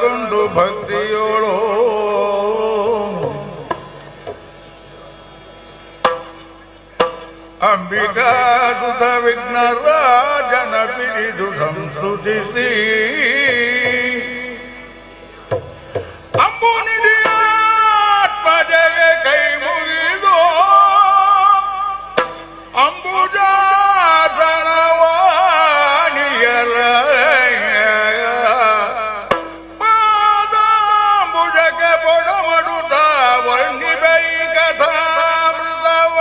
ಕರಗೊಂಡು ಭಕ್ತಿಯೋಳು ಅಂಬಿಕಾ ಸುತ ವಿಘ್ನರಾಜನ ಪಿರಿದು ಸಂಸ್ತುತಿಸಿ ಅಂಬುನಿಧಿಯಾತ್ಮಜೆಗೆ ಕೈ ಮುಗಿದು ಅಂಬುಜಾಸನವಾಣಿಯರ ಪಾದಾಂಬುಜಕ್ಕೆ ಬೊಡಮಡುತ್ತ ವರ್ಣಿಬೈ ಕಥಾಮೃತವ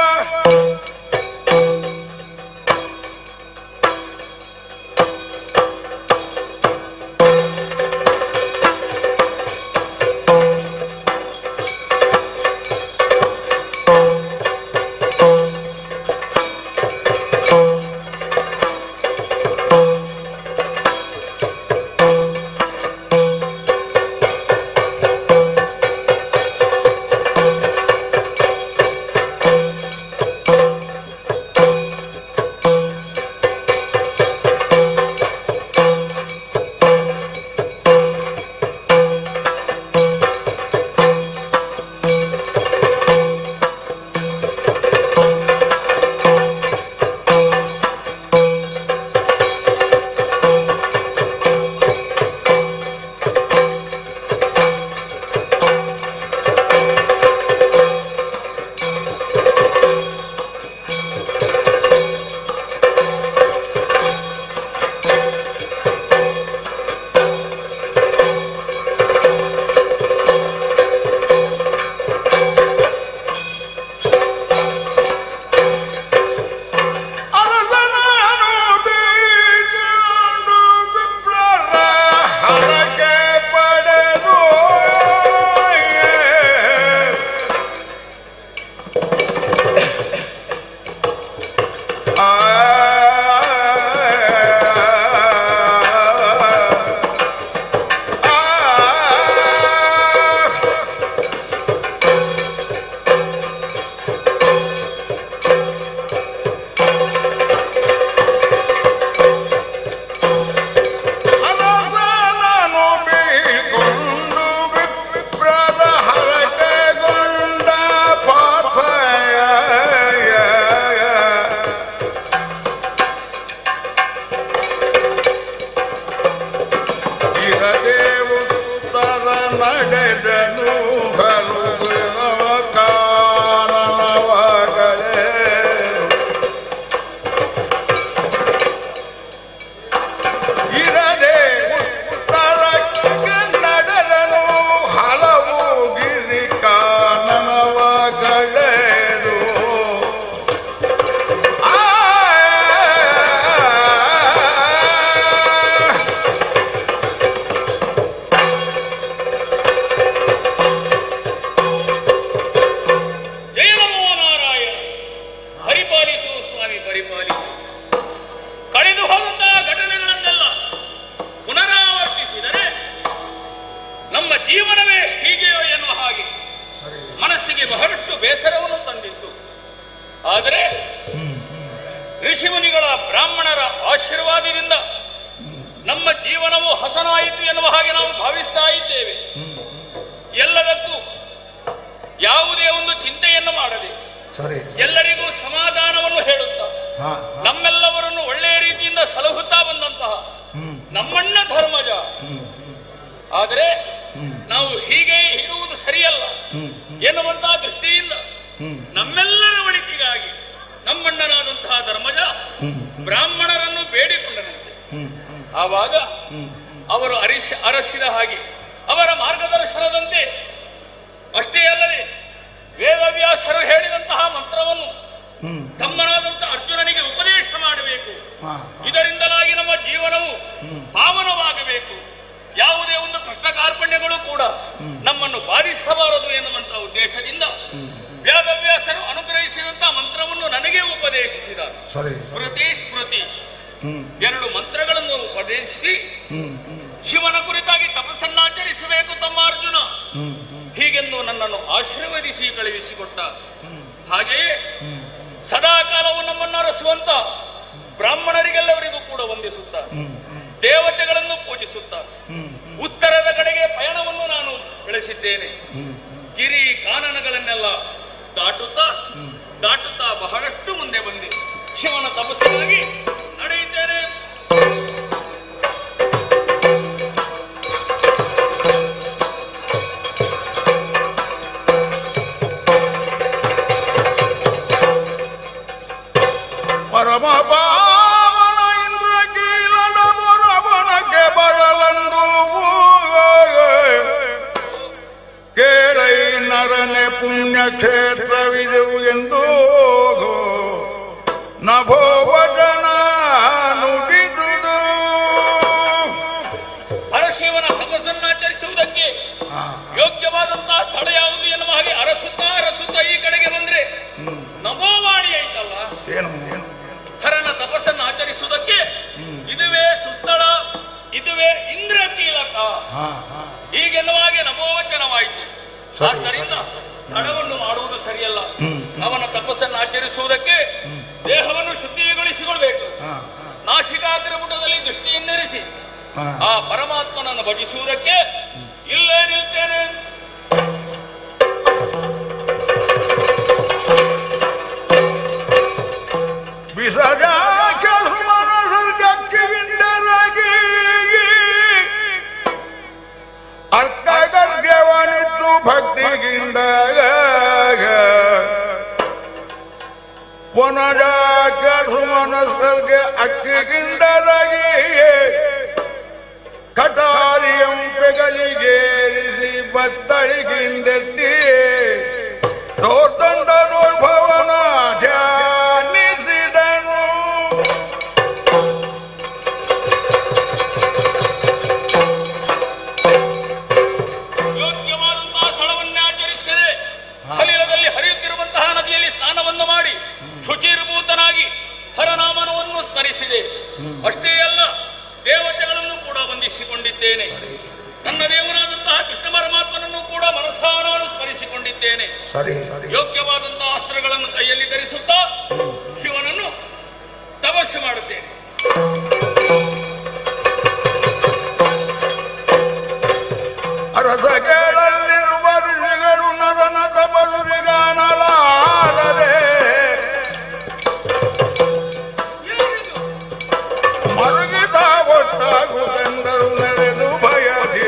ಋಷಿಮುನಿಗಳ ಬ್ರಾಹ್ಮಣರ ಆಶೀರ್ವಾದದಿಂದ ನಮ್ಮ ಜೀವನವು ಹಸನಾಯಿತು ಎನ್ನುವ ಹಾಗೆ ನಾವು ಭಾವಿಸ್ತಾ ಇದ್ದೇವೆ. ಎಲ್ಲದಕ್ಕೂ ಯಾವುದೇ ಒಂದು ಚಿಂತೆಯನ್ನು ಮಾಡದೆ ಎಲ್ಲರಿಗೂ ಸಮಾಧಾನವನ್ನು ಹೇಳುತ್ತಾ ನಮ್ಮೆಲ್ಲವರನ್ನು ಒಳ್ಳೆಯ ರೀತಿಯಿಂದ ಸಲಹುತ್ತಾ ಬಂದಂತಹ ನಮ್ಮಣ್ಣ ಧರ್ಮಜ. ಆದರೆ ನಾವು ಹೀಗೆ ಇರುವುದು ಸರಿಯಲ್ಲ ಎನ್ನುವಂತಹ ದೃಷ್ಟಿಯಿಂದ ನಮ್ಮೆಲ್ಲರ ಒಳಿತಿಗಾಗಿ ನಮ್ಮಣ್ಣನಾದಂತಹ ಧರ್ಮಜ ಬ್ರಾಹ್ಮಣರನ್ನು ಬೇಡಿಕೊಂಡನಂತೆ. ಆವಾಗ ಅವರು ಅರಸಿದ ಹಾಗೆ ಅವರ ಮಾರ್ಗದರ್ಶನದಂತೆ ಅಷ್ಟೇ ಅಲ್ಲದೆ ವೇದವ್ಯಾಸರು ಹೇಳಿದಂತಹ ಮಂತ್ರವನ್ನು ತಮ್ಮನಾದಂತಹ ಅರ್ಜುನನಿಗೆ ಉಪದೇಶ ಮಾಡಬೇಕು. ಇದರಿಂದಲಾಗಿ ನಮ್ಮ ಜೀವನವು ಪಾವನವಾಗಬೇಕು, ಯಾವುದೇ ಒಂದು ಕಷ್ಟ ಕಾರ್ಪಣ್ಯಗಳು ಕೂಡ ನಮ್ಮನ್ನು ಬಾಧಿಸಬಾರದು ಎನ್ನುವಂತಹ ಉದ್ದೇಶದಿಂದ ವೇದವ್ಯಾಸರು ಅನುಗ್ರಹಿಸಿದಂತಹ ಮಂತ್ರವನ್ನು ನನಗೆ ಉಪದೇಶಿಸಿದ. ಸ್ಮೃತಿ ಸ್ಮೃತಿ ಎರಡು ಮಂತ್ರಗಳನ್ನು ಉಪದೇಶಿಸಿ ಶಿವನ ಕುರಿತಾಗಿ ತಪಸ್ಸನ್ನಾಚರಿಸಬೇಕು ತಮ್ಮ ಅರ್ಜುನ ಹೀಗೆಂದು ನನ್ನನ್ನು ಆಶೀರ್ವದಿಸಿ ಕಳುಹಿಸಿಕೊಟ್ಟ. ಹಾಗೆಯೇ ಸದಾ ಕಾಲವು ನಮ್ಮನ್ನು ಅರಸುವಂತ ಬ್ರಾಹ್ಮಣರಿಗೆಲ್ಲವರಿಗೂ ಕೂಡ ವಂದಿಸುತ್ತ ದೇವತೆಗಳನ್ನು ಪೂಜಿಸುತ್ತಾ ಉತ್ತರದ ಕಡೆಗೆ ಪಯಣವನ್ನು ನಾನು ಬೆಳೆಸಿದ್ದೇನೆ. ಗಿರಿ ಕಾನನಗಳನ್ನೆಲ್ಲ ದಾಟುತ್ತಾ ಬಹಳಷ್ಟು ಮುಂದೆ ಬಂದೆ. ಶಿವನ ತಪಸ್ಸಿಗಾಗಿ ನಡೆಯುತ್ತೇನೆ. ಪರಮ ಪಾವನ ಇಂದ್ರಕೀಲನ ಮೊರವನಕ್ಕೆ ಬರಲಂದು ಕೇಳೈ ನರನೆ ಪುಣ್ಯಕ್ಷೇತ್ರವಿದೆವು ಎಂದು ನಭೋವಚನ ನುಡಿದುದು. ಪರಶಿವನ ತಪಸ್ಸನ್ನಾಚರಿಸುವುದಕ್ಕೆ ಯೋಗ್ಯವಾದಂತಹ ಸ್ಥಳ ಯಾವುದು ಎನ್ನುವ ಹಾಗೆ ಅರಸುತ್ತಾ ಈ ಕಡೆಗೆ ಬಂದ್ರೆ ನಭೋವಾಣಿ ಆಯ್ತಲ್ಲ. ಹರನ ತಪಸ್ಸನ್ನು ಆಚರಿಸುವುದಕ್ಕೆ ಇದುವೇ ಸುಸ್ಥಳ, ಇದುವೇ ಇಂದ್ರಕೀಲಕ ಹೀಗೆನ್ನುವ ಹಾಗೆ ನಭೋವಚನವಾಯಿತು. ಆದ್ದರಿಂದ ತಡವನ್ನು ಮಾಡುವುದು ಸರಿಯಲ್ಲ. ಅವನ ತಪಸ್ಸನ್ನು ಆಚರಿಸುವುದಕ್ಕೆ ದೇಹವನ್ನು ಶುದ್ಧಿಗೊಳಿಸಿಕೊಳ್ಬೇಕು. ನಾಸಿಕಾಗ್ರಪುಟದಲ್ಲಿ ದೃಷ್ಟಿಯನ್ನಿರಿಸಿ ಆ ಪರಮಾತ್ಮನನ್ನು ಭಜಿಸುವುದಕ್ಕೆ ಇಲ್ಲೇ ನಿಲ್ತೇನೆ. ಬಿಸಜಾಕ ಮನಸರ್ಗಕ್ಕೆ ವಿಂಡರಾಗಿ ಅರ್ಥಗರ್ಗವನಿತ್ತು ಭಕ್ತಿಗಿಂದ ಪುನಜಾಕ ಸುಮನಸ್ಸರ್ಗೆ ಅಕ್ಕಿಗಿಂಡರಾಗಿ ಕಟಾರಿಯಂ ಪೆಗಲಿಗೇರಿಸಿ ಬತ್ತಳಿಗಿಂದೆತ್ತಿ ತೋರ್ದಂಡನೋದ್ಭವನ ಧ್ಯಾನಿಸಿದನು. ಯೋಗ್ಯವಾದಂತಹ ಸ್ಥಳವನ್ನೇ ಆಚರಿಸಿದೆ. ಸಲಿಲದಲ್ಲಿ ಹರಿಯುತ್ತಿರುವಂತಹ ನದಿಯಲ್ಲಿ ಸ್ನಾನವನ್ನು ಮಾಡಿ ಶುಚಿರ್ಭೂತನಾಗಿ ಹರನಾಮನವನ್ನು ಸ್ಮರಿಸಿದೆ. ಅಷ್ಟೇ ಅಲ್ಲ, ದೇವತೆಗಳನ್ನು ಕೂಡ ವಂದಿಸಿಕೊಂಡಿದ್ದೇನೆ. ನನ್ನ ದೇವರಾದಂತಹ ಕೃಷ್ಣ ಪರಮಾತ್ಮನನ್ನು ಕೂಡ ಮನಸಾ ನಾನು ಸ್ಮರಿಸಿಕೊಂಡಿದ್ದೇನೆ. ಯೋಗ್ಯವಾದಂತಹ ಅಸ್ತ್ರಗಳನ್ನು ಕೈಯಲ್ಲಿ ಧರಿಸುತ್ತಾ ಶಿವನನ್ನು ತಪಸ್ಸು ಮಾಡುತ್ತೇನೆ. ಅರಸಗಳಲ್ಲಿರುವ ಋಷಿಗಳು ನರನ ತಪಸ್ಸುಗಾನಲಾರದೆ ಮರುಗಿದ ಒಟ್ಟಾಗುತ್ತೆಂದರು ನೆರೆದು ಭಯದಿ.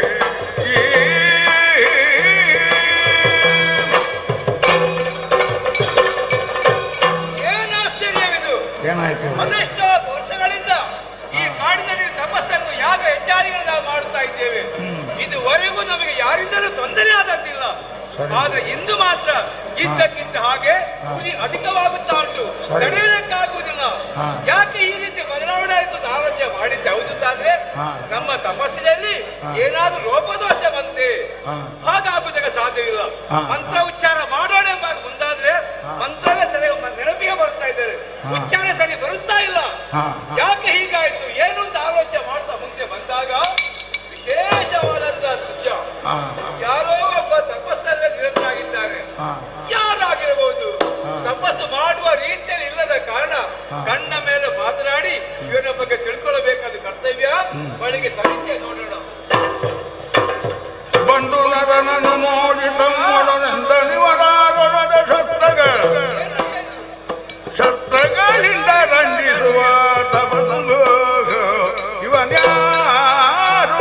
ಏನಾಶ್ಚರ್ಯವಿದು! ಅದೆಷ್ಟೋ ವರ್ಷಗಳಿಂದ ಈ ಕಾಡಿನಲ್ಲಿ ತಪಸ್ಸನ್ನು ಯಾಗ ಇತ್ಯಾದಿಗಳನ್ನು ನಾವು ಮಾಡುತ್ತಾ ಇದ್ದೇವೆ. ಇದುವರೆಗೂ ನಮಗೆ ಯಾರಿಂದಲೂ ತೊಂದರೆ ಆದಂತಿಲ್ಲ. ಆದ್ರೆ ಇಂದು ಮಾತ್ರ ಇದ್ದಕ್ಕಿದ್ದ ಹಾಗೆ ಹುಲಿ ಅಧಿಕವಾಗುತ್ತಾ ಉಂಟು, ತಡೆಯುವುದಕ್ಕಾಗುವುದಿಲ್ಲ. ಯಾಕೆ ಈ ರೀತಿ ಬದಲಾವಣೆ ಆಯಿತು ಆಲೋಚನೆ ಮಾಡಿದ್ದೆ. ಹೌದಾದ್ರೆ ನಮ್ಮ ತಪಸ್ಸಿನಲ್ಲಿ ಏನಾದ್ರೂ ಲೋಪದೋಷ ಬಂತೆ, ಹಾಗಾಗುವುದಕ್ಕೆ ಸಾಧ್ಯವಿಲ್ಲ. ಮಂತ್ರ ಉಚ್ಚಾರ ಮಾಡೋಣ ಎಂಬ ಮುಂದಾದ್ರೆ ಮಂತ್ರವೇ ಸರಿ ನೆನಪಿಗೆ ಬರ್ತಾ ಇದ್ದಾರೆ, ಉಚ್ಚಾರ ಸರಿ ಬರುತ್ತಾ ಇಲ್ಲ. ಯಾಕೆ ಹೀಗಾಯ್ತು ಏನು ಅಂತ ಆಲೋಚನೆ ಮಾಡ್ತಾ ಮುಂದೆ ಬಂದಾಗ ವಿಶೇಷವಾದಂತಹ ದೃಶ್ಯ. ಯಾರೋ ಒಬ್ಬ ತಪಸ್ಸಲ್ಲೇ ನಿರತರಾಗಿದ್ದಾರೆ. ಯಾರಾಗಿರಬಹುದು? ತಪಸ್ಸು ಮಾಡುವ ರೀತಿಯಲ್ಲಿ ಇಲ್ಲದ ಕಾರಣ ಕಣ್ಣ ಮೇಲೆ ಮಾತನಾಡಿ ಇವನ ಬಗ್ಗೆ ತಿಳ್ಕೊಳ್ಳಬೇಕಾದ ಕರ್ತವ್ಯ. ಬಳಿಗೆ ಸರಿತೆ ನೋಡೋಣ. ಬಂದು ನರನನ್ನು ನೋಡಿ ತಮ್ಮೊಡನೆಂದ ನಿವರಾರೊಳದ ಶಸ್ತ್ರಗಳಿಂದ ದಂಡಿಸುವ ತಪಸ್ಸು ಇವನ್ಯಾರು?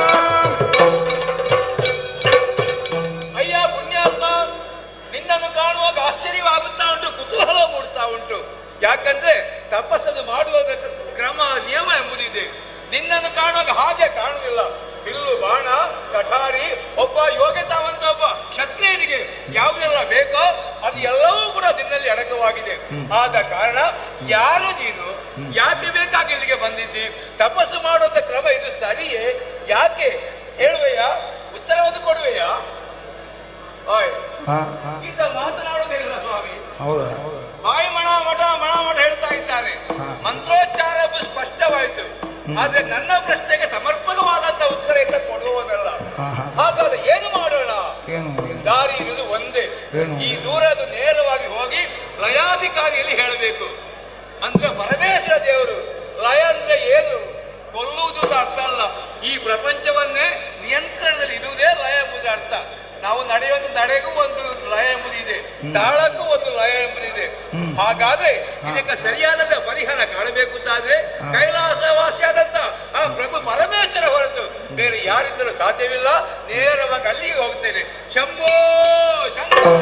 ಅಯ್ಯ ಪುಣ್ಯಾತ್ಮ, ನಿನ್ನನ್ನು ಕಾಣುವಾಗ ಆಶ್ಚರ್ಯವಾಗುತ್ತಾ ಉಂಟು, ಕುತೂಹಲ ಮೂಡ್ತಾ ಉಂಟು. ಯಾಕಂದ್ರೆ ತಪಸ್ಸನ್ನು ಮಾಡುವ ಕ್ರಮ ನಿಯಮ ಎಂಬುದಿದೆ. ನಿನ್ನನ್ನು ಕಾಣುವಾಗ ಹಾಗೆ ಕಾಣುವುದಿಲ್ಲ. ಬಿಲ್ಲು ಬಾಣ ಕಠಾರಿ ಒಬ್ಬ ಯೋಗ್ಯತಾವಂತ ಒಬ್ಬ ಕ್ಷತ್ರಿಯನಿಗೆ ಯಾವುದೆಲ್ಲ ಬೇಕೋ ಅದು ಎಲ್ಲವೂ ಕೂಡ ನಿನ್ನಲ್ಲಿ ಅಡಕವಾಗಿದೆ. ಆದ ಕಾರಣ ಯಾರು ನೀನು, ಯಾಕೆ ಬೇಕಾಗಿ ಇಲ್ಲಿಗೆ ಬಂದಿದ್ದಿ? ತಪಸ್ಸು ಮಾಡುವಂತ ಕ್ರಮ ಇದು ಸರಿಯೇ? ಯಾಕೆ ಹೇಳುವೆಯಾ? ಉತ್ತರವನ್ನು ಕೊಡುವೆಯಾ? ಈತ ಮಾತನಾಡುವುದೇ ಇಲ್ಲ ಸ್ವಾಮಿ. ಬಾಯಿ ಮಣ ಮಠ ಹೇಳ್ತಾ ಇದ್ದಾರೆ. ಮಂತ್ರೋಚ್ಚಾರ ಸ್ಪಷ್ಟವಾಯಿತು. ಆದ್ರೆ ನನ್ನ ಪ್ರಶ್ನೆಗೆ ಸಮರ್ಪಕವಾದಂತ ಉತ್ತರ ಈತ ಕೊಡುವುದಲ್ಲ. ಹಾಗಾದ್ರೆ ಏನು ಮಾಡೋಣ? ದಾರಿ ಇರುವುದು ಒಂದೇ. ಈ ದೂರದ ನೇರವಾಗಿ ಹೋಗಿ ಲಯಾಧಿಕಾರಿಯಲ್ಲಿ ಹೇಳಬೇಕು. ಅಂದ್ರೆ ಪರಮೇಶ್ವರ ದೇವರು ಲಯ ಅಂದ್ರೆ ಏನು, ಕೊಲ್ಲುವುದು ಅರ್ಥ ಅಲ್ಲ. ಈ ಪ್ರಪಂಚವನ್ನೇ ನಿಯಂತ್ರಣದಲ್ಲಿ ಇಡುವುದೇ ಲಯ ಎಂಬುದು ಅರ್ಥ. ನಾವು ನಡೆಯುವಂತ ನಡೆಗೂ ಒಂದು ಲಯ ಎಂಬುದಿದೆ, ತಾಳಕ್ಕೂ ಒಂದು ಲಯ ಎಂಬುದಿದೆ. ಹಾಗಾದ್ರೆ ಇದಕ್ಕೆ ಸರಿಯಾದಂತ ಪರಿಹಾರ ಕಾಣಬೇಕು ಅಂತಾದ್ರೆ ಕೈಲಾಸವಾಸಿಯಾದಂತ ಆ ಪ್ರಭು ಪರಮೇಶ್ವರ ಹೊರತು ಬೇರೆ ಯಾರಿದ್ದರೂ ಸಾಧ್ಯವಿಲ್ಲ. ನೇರವಾಗಿ ಅಲ್ಲಿಗೆ ಹೋಗ್ತೇನೆ. ಶಂಭೋ ಶಂಕರ.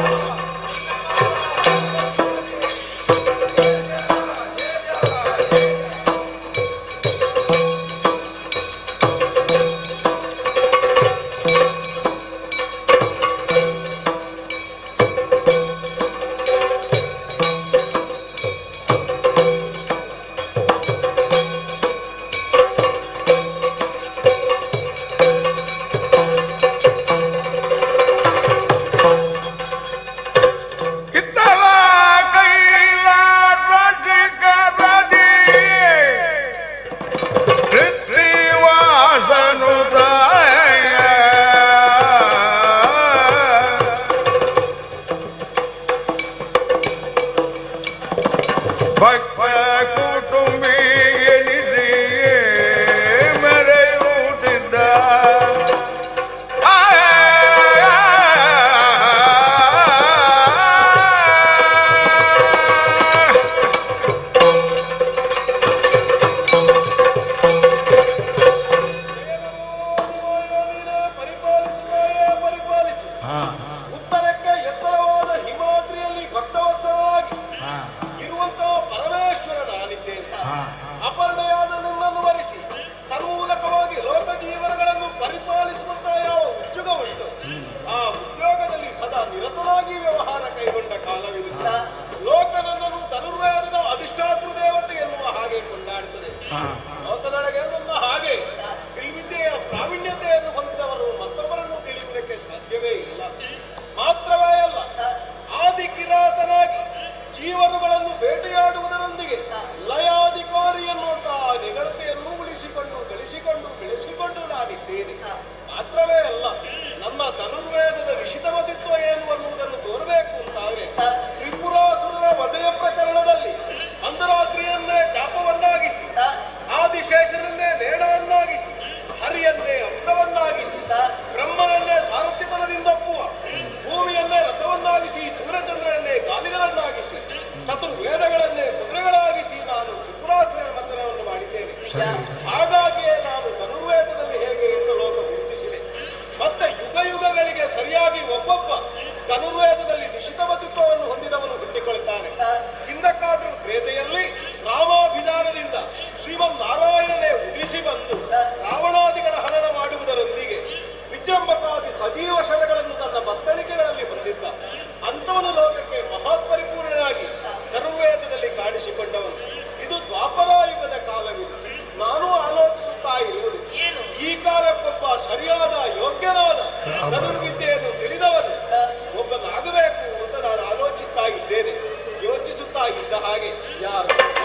ಹಾಗಾಗಿಯೇ ನಾನು ಧನುರ್ವೇದದಲ್ಲಿ ಹೇಗೆ ಎಂದು ಲೋಕ ಗುರುತಿಸಿದೆ. ಮತ್ತೆ ಯುಗ ಯುಗಗಳಿಗೆ ಸರಿಯಾಗಿ ಒಬ್ಬೊಬ್ಬ ಧನುರ್ವೇದದಲ್ಲಿ ನಿಶಿತಮತಿತ್ವವನ್ನು ಹೊಂದಿದವನು ಹುಟ್ಟಿಕೊಳ್ಳುತ್ತಾನೆ. ಹಿಂದಕ್ಕಾದರೂ ತ್ರೇತೆಯಲ್ಲಿ ರಾಮಾಭಿಧಾನದಿಂದ ಶ್ರೀಮನ್ನಾರಾಯಣನೇ ಉದಿಸಿ ಬಂದು ರಾವಣಾದಿಗಳ ಹನನ ಮಾಡುವುದರೊಂದಿಗೆ ವಿಜೃಂಭಕಾದಿ ಸಜೀವ ಶರಗಳನ್ನು ತನ್ನ ಬತ್ತಳಿಕೆಗಳಲ್ಲಿ ಹೊಂದಿದ್ದ ಅಂಥವನು ಲೋಕಕ್ಕೆ ಮಹಾಪರಿಪೂರ್ಣನಾಗಿ ಧನುರ್ವೇದದಲ್ಲಿ ಕಾಣಿಸಿಕೊಂಡವನು. ಇದು ದ್ವಾಪರಾಯುಗದ ಕಾಲವಿದೆ. ನಾನು ಆಲೋಚಿಸುತ್ತಾ ಇರುವುದು, ಈ ಕಾಲಕ್ಕೊಬ್ಬ ಸರಿಯಾದ ಯೋಗ್ಯನಾದ ಧನುರ್ವಿದ್ಯೆಯನ್ನು ತಿಳಿದವನು ಒಬ್ಬನಾಗಬೇಕು ಅಂತ ನಾನು ಆಲೋಚಿಸ್ತಾ ಇದ್ದೇನೆ. ಯೋಚಿಸುತ್ತಾ ಇದ್ದ ಹಾಗೆ ಯಾರು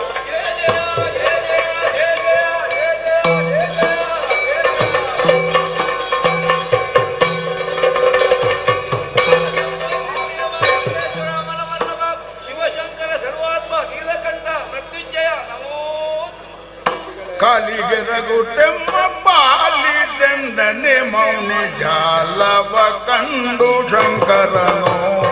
ಶಿವಶಂಕರ ಸರ್ವಾತ್ಮ ನೀಲಕಂಠ ಮೃತ್ಯುಂಜಯ ನಮೋ ಕಾಲಿಗೆ ರಗುಟೆಮ್ಮ ಬಾಲಿದೆಂದನೆ ಮೌನಿ ಜಾಲವ ಕಂಡು ಶಂಕರನು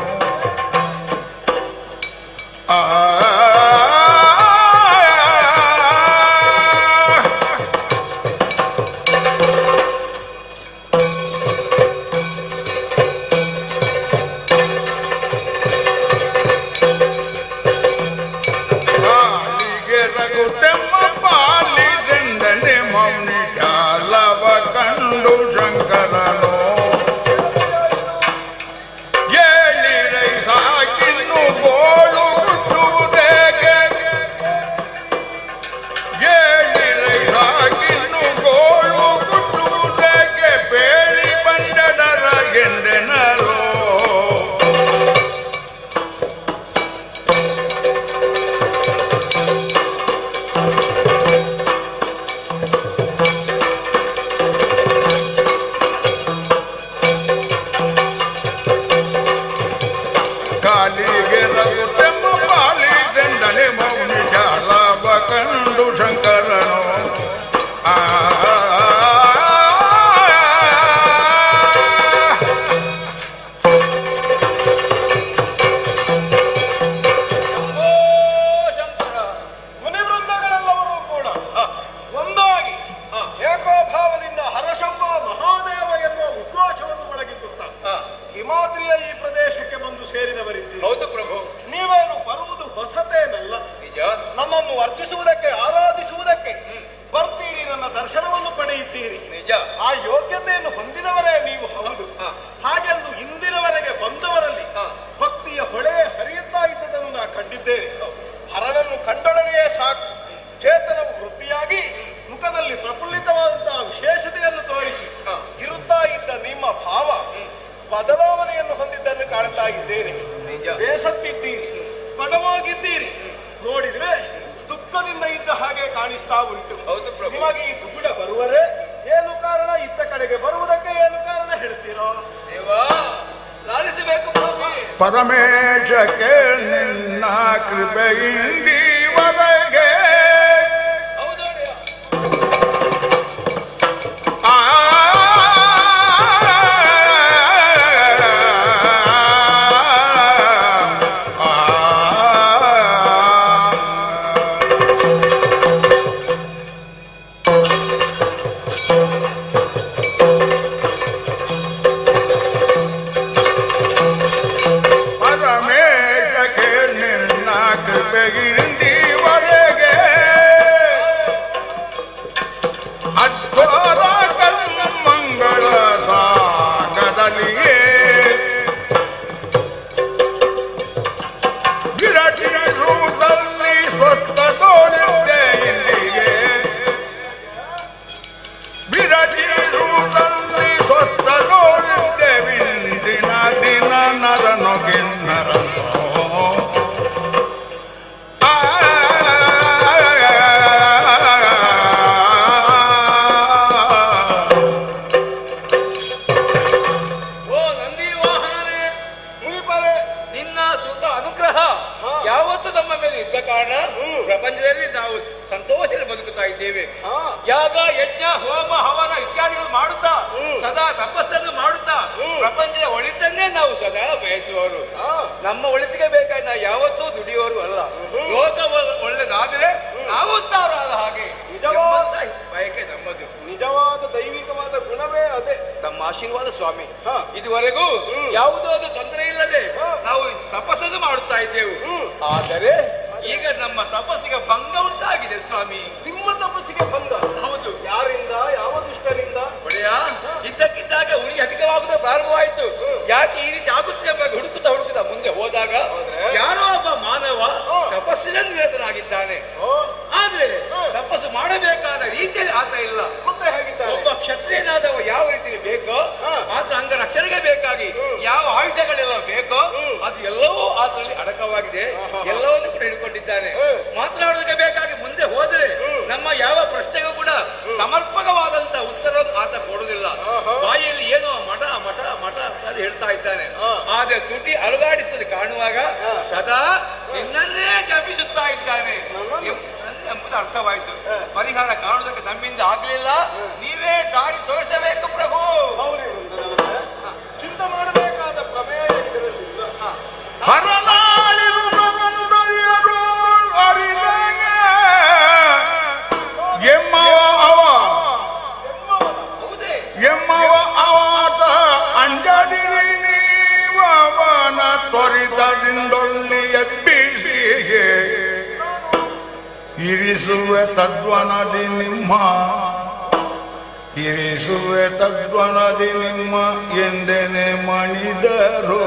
ಕಾಲಿಗೆ ರಗುಟೆಮ್ಮ ಬಾಲಿದೆಂದನೆ ಮೌನಿ ಜಾಲವ ಕಂಡು ಶಂಕರನು ಏಳಿರೈ ಸಾಕಿನ್ನು ಗೋಳು ಗುಟ್ಟುವ ಬಡವಾಗಿದ್ದೀರಿ. ನೋಡಿದ್ರೆ ದುಃಖದಿಂದ ಇದ್ದ ಹಾಗೆ ಕಾಣಿಸ್ತಾ ಉಂಟು. ಹೌದು ಪ್ರಭು. ನಿಮಗೆ ಈ ದುಗುಡ ಬರುವರೆ ಏನು ಕಾರಣ? ಇತ್ತ ಕಡೆಗೆ ಬರುವುದಕ್ಕೆ ಏನು ಕಾರಣ ಹೇಳ್ತೀರೋ? ದೇವಾ ಲಾಲಿಸಬೇಕು ಪ್ರಭು. ಪರಮೇಶಕ್ಕೆ ನಿನ್ನ ಕೃಪೆಯಿಂದೀವರೆಗೆ ಪ್ರಪಂಚದಲ್ಲಿ ನಾವು ಸಂತೋಷದಲ್ಲಿ ಬದುಕುತ್ತಾ ಇದ್ದೇವೆ. ಯಾಗ ಯಜ್ಞ ಹೋಮ ಹವನ ಇತ್ಯಾದಿಗಳು ಮಾಡುತ್ತಾ ಸದಾ ತಪಸ್ಸನ್ನು ಮಾಡುತ್ತಾ ಪ್ರಪಂಚದ ಒಳಿತನ್ನೇ ನಾವು ಸದಾ ಬಯಸುವವರು. ನಮ್ಮ ಒಳಿತಿಗೆ ಬೇಕಾಗಿ ನಾವು ಯಾವತ್ತೂ ದುಡಿಯೋರು ಅಲ್ಲ. ಲೋಕ ಒಳ್ಳೆದಾದರೆ ನಾವು ಉತ್ತಾರಾದ ಹಾಗೆ ನಿಜವಾದ ಬಯಕೆ ನಮ್ಮದು. ನಿಜವಾದ ದೈವಿಕವಾದ ಗುಣವೇ ಅದೇ. ತಮ್ಮ ಆಶೀರ್ವಾದ ಸ್ವಾಮಿ. ಇದುವರೆಗೂ ಯಾವುದೋ ಒಂದು ತೊಂದರೆ ಇಲ್ಲದೆ ನಾವು ತಪಸ್ಸನ್ನು ಮಾಡುತ್ತಾ ಇದ್ದೆವು. ಆದರೆ ಈಗ ನಮ್ಮ ತಪಸ್ಸಿಗೆ ಭಂಗ ಉಂಟಾಗಿದೆ ಸ್ವಾಮಿ. ನಿಮ್ಮ ತಪಸ್ಸಿಗೆ ಭಂಗ? ಹೌದು. ಯಾರಿಂದ? ಯಾವ ದುಷ್ಟರಿಂದ? ಒಡೆಯ ಇದ್ದಕ್ಕಿದ್ದಾಗ ಉರಿಗೆ ಅಧಿಕವಾಗುವುದು ಪ್ರಾರಂಭವಾಯಿತು. ಯಾಕೆ ಈ ರೀತಿ ಆಗುತ್ತದೆ ಎಂಬ ಹುಡುಕುತ್ತಾ ಮುಂದೆ ಹೋದಾಗ ಯಾರೋ ಒಬ್ಬ ಮಾನವ ತಪಸ್ಸಿನಲ್ಲಿ ನಿರತನಾಗಿದ್ದಾನೆ. ಆದ್ರೆ ತಪಸ್ಸು ಮಾಡಬೇಕಾದ ರೀತಿಯಲ್ಲಿ ಆತ ಇಲ್ಲ. ಮತ್ತೆ ಹೇಗಿದ್ದಾರೆ? ಒಬ್ಬ ಕ್ಷತ್ರಿಯನಾದವ ಯಾವ ರೀತಿ ಬೇಕೋ ಆತ ಅಂಗರಕ್ಷಣೆಗೆ ಬೇಕಾಗಿ ಯಾವ ಆಯುಧಗಳೆಲ್ಲ ಬೇಕೋ ಅದು ಎಲ್ಲವೂ ಆತನಲ್ಲಿ ಅಡಕವಾಗಿದೆ. ಎಲ್ಲವನ್ನೂ ಕೂಡ ಹಿಡ್ಕೊಂಡಿದ್ದಾನೆ. ಮಾತನಾಡೋದಕ್ಕೆ ಬೇಕಾಗಿ ಮುಂದೆ ಹೋದರೆ ನಮ್ಮ ಯಾವ ಪ್ರಶ್ನೆಗೂ ಕೂಡ ಸಮರ್ಪಕವಾದಂತ ಉತ್ತರವನ್ನು ಆತ ಕೊಡುವುದಿಲ್ಲ. ಬಾಯಿಯಲ್ಲಿ ಏನೋ ಮಠ ಮಠ ಮಠ ಅಂತ ಹೇಳ್ತಾ ಇದ್ದಾನೆ. ಆದ್ರೆ ತುಟಿ ಅಲುಗಾಡಿಸಲು ಕಾಣುವಾಗ ಸದಾ ನಿನ್ನನ್ನೇ ಜಪಿಸುತ್ತಾ ಇದ್ದಾನೆ ಎಂಬುದು ಅರ್ಥವಾಯಿತು. ಪರಿಹಾರ ಕಾಣುವುದಕ್ಕೆ ನಮ್ಮಿಂದ ಆಗಲಿಲ್ಲ. ನೀವೇ ದಾರಿ ತೋರಿಸಬೇಕು ಪ್ರಭು. ಚಿಂತೆ ಮಾಡಬೇಕಾದ ಪ್ರಮೇಯ ಇದರ ಸಿದ್ಧ. ಎಮ್ಮವ ಅವಾತ ಅಂಜದಿರಿ ನೀವನ ತ್ವರಿತದಿಂದೊಳ್ಳಿ ಎಬ್ಬಿಸಿಗೆ ಇರಿಸುವೆ ತದ್ವನದಿ ನಿಮ್ಮ ಎಂದೆನೆ ಮಣಿದರು.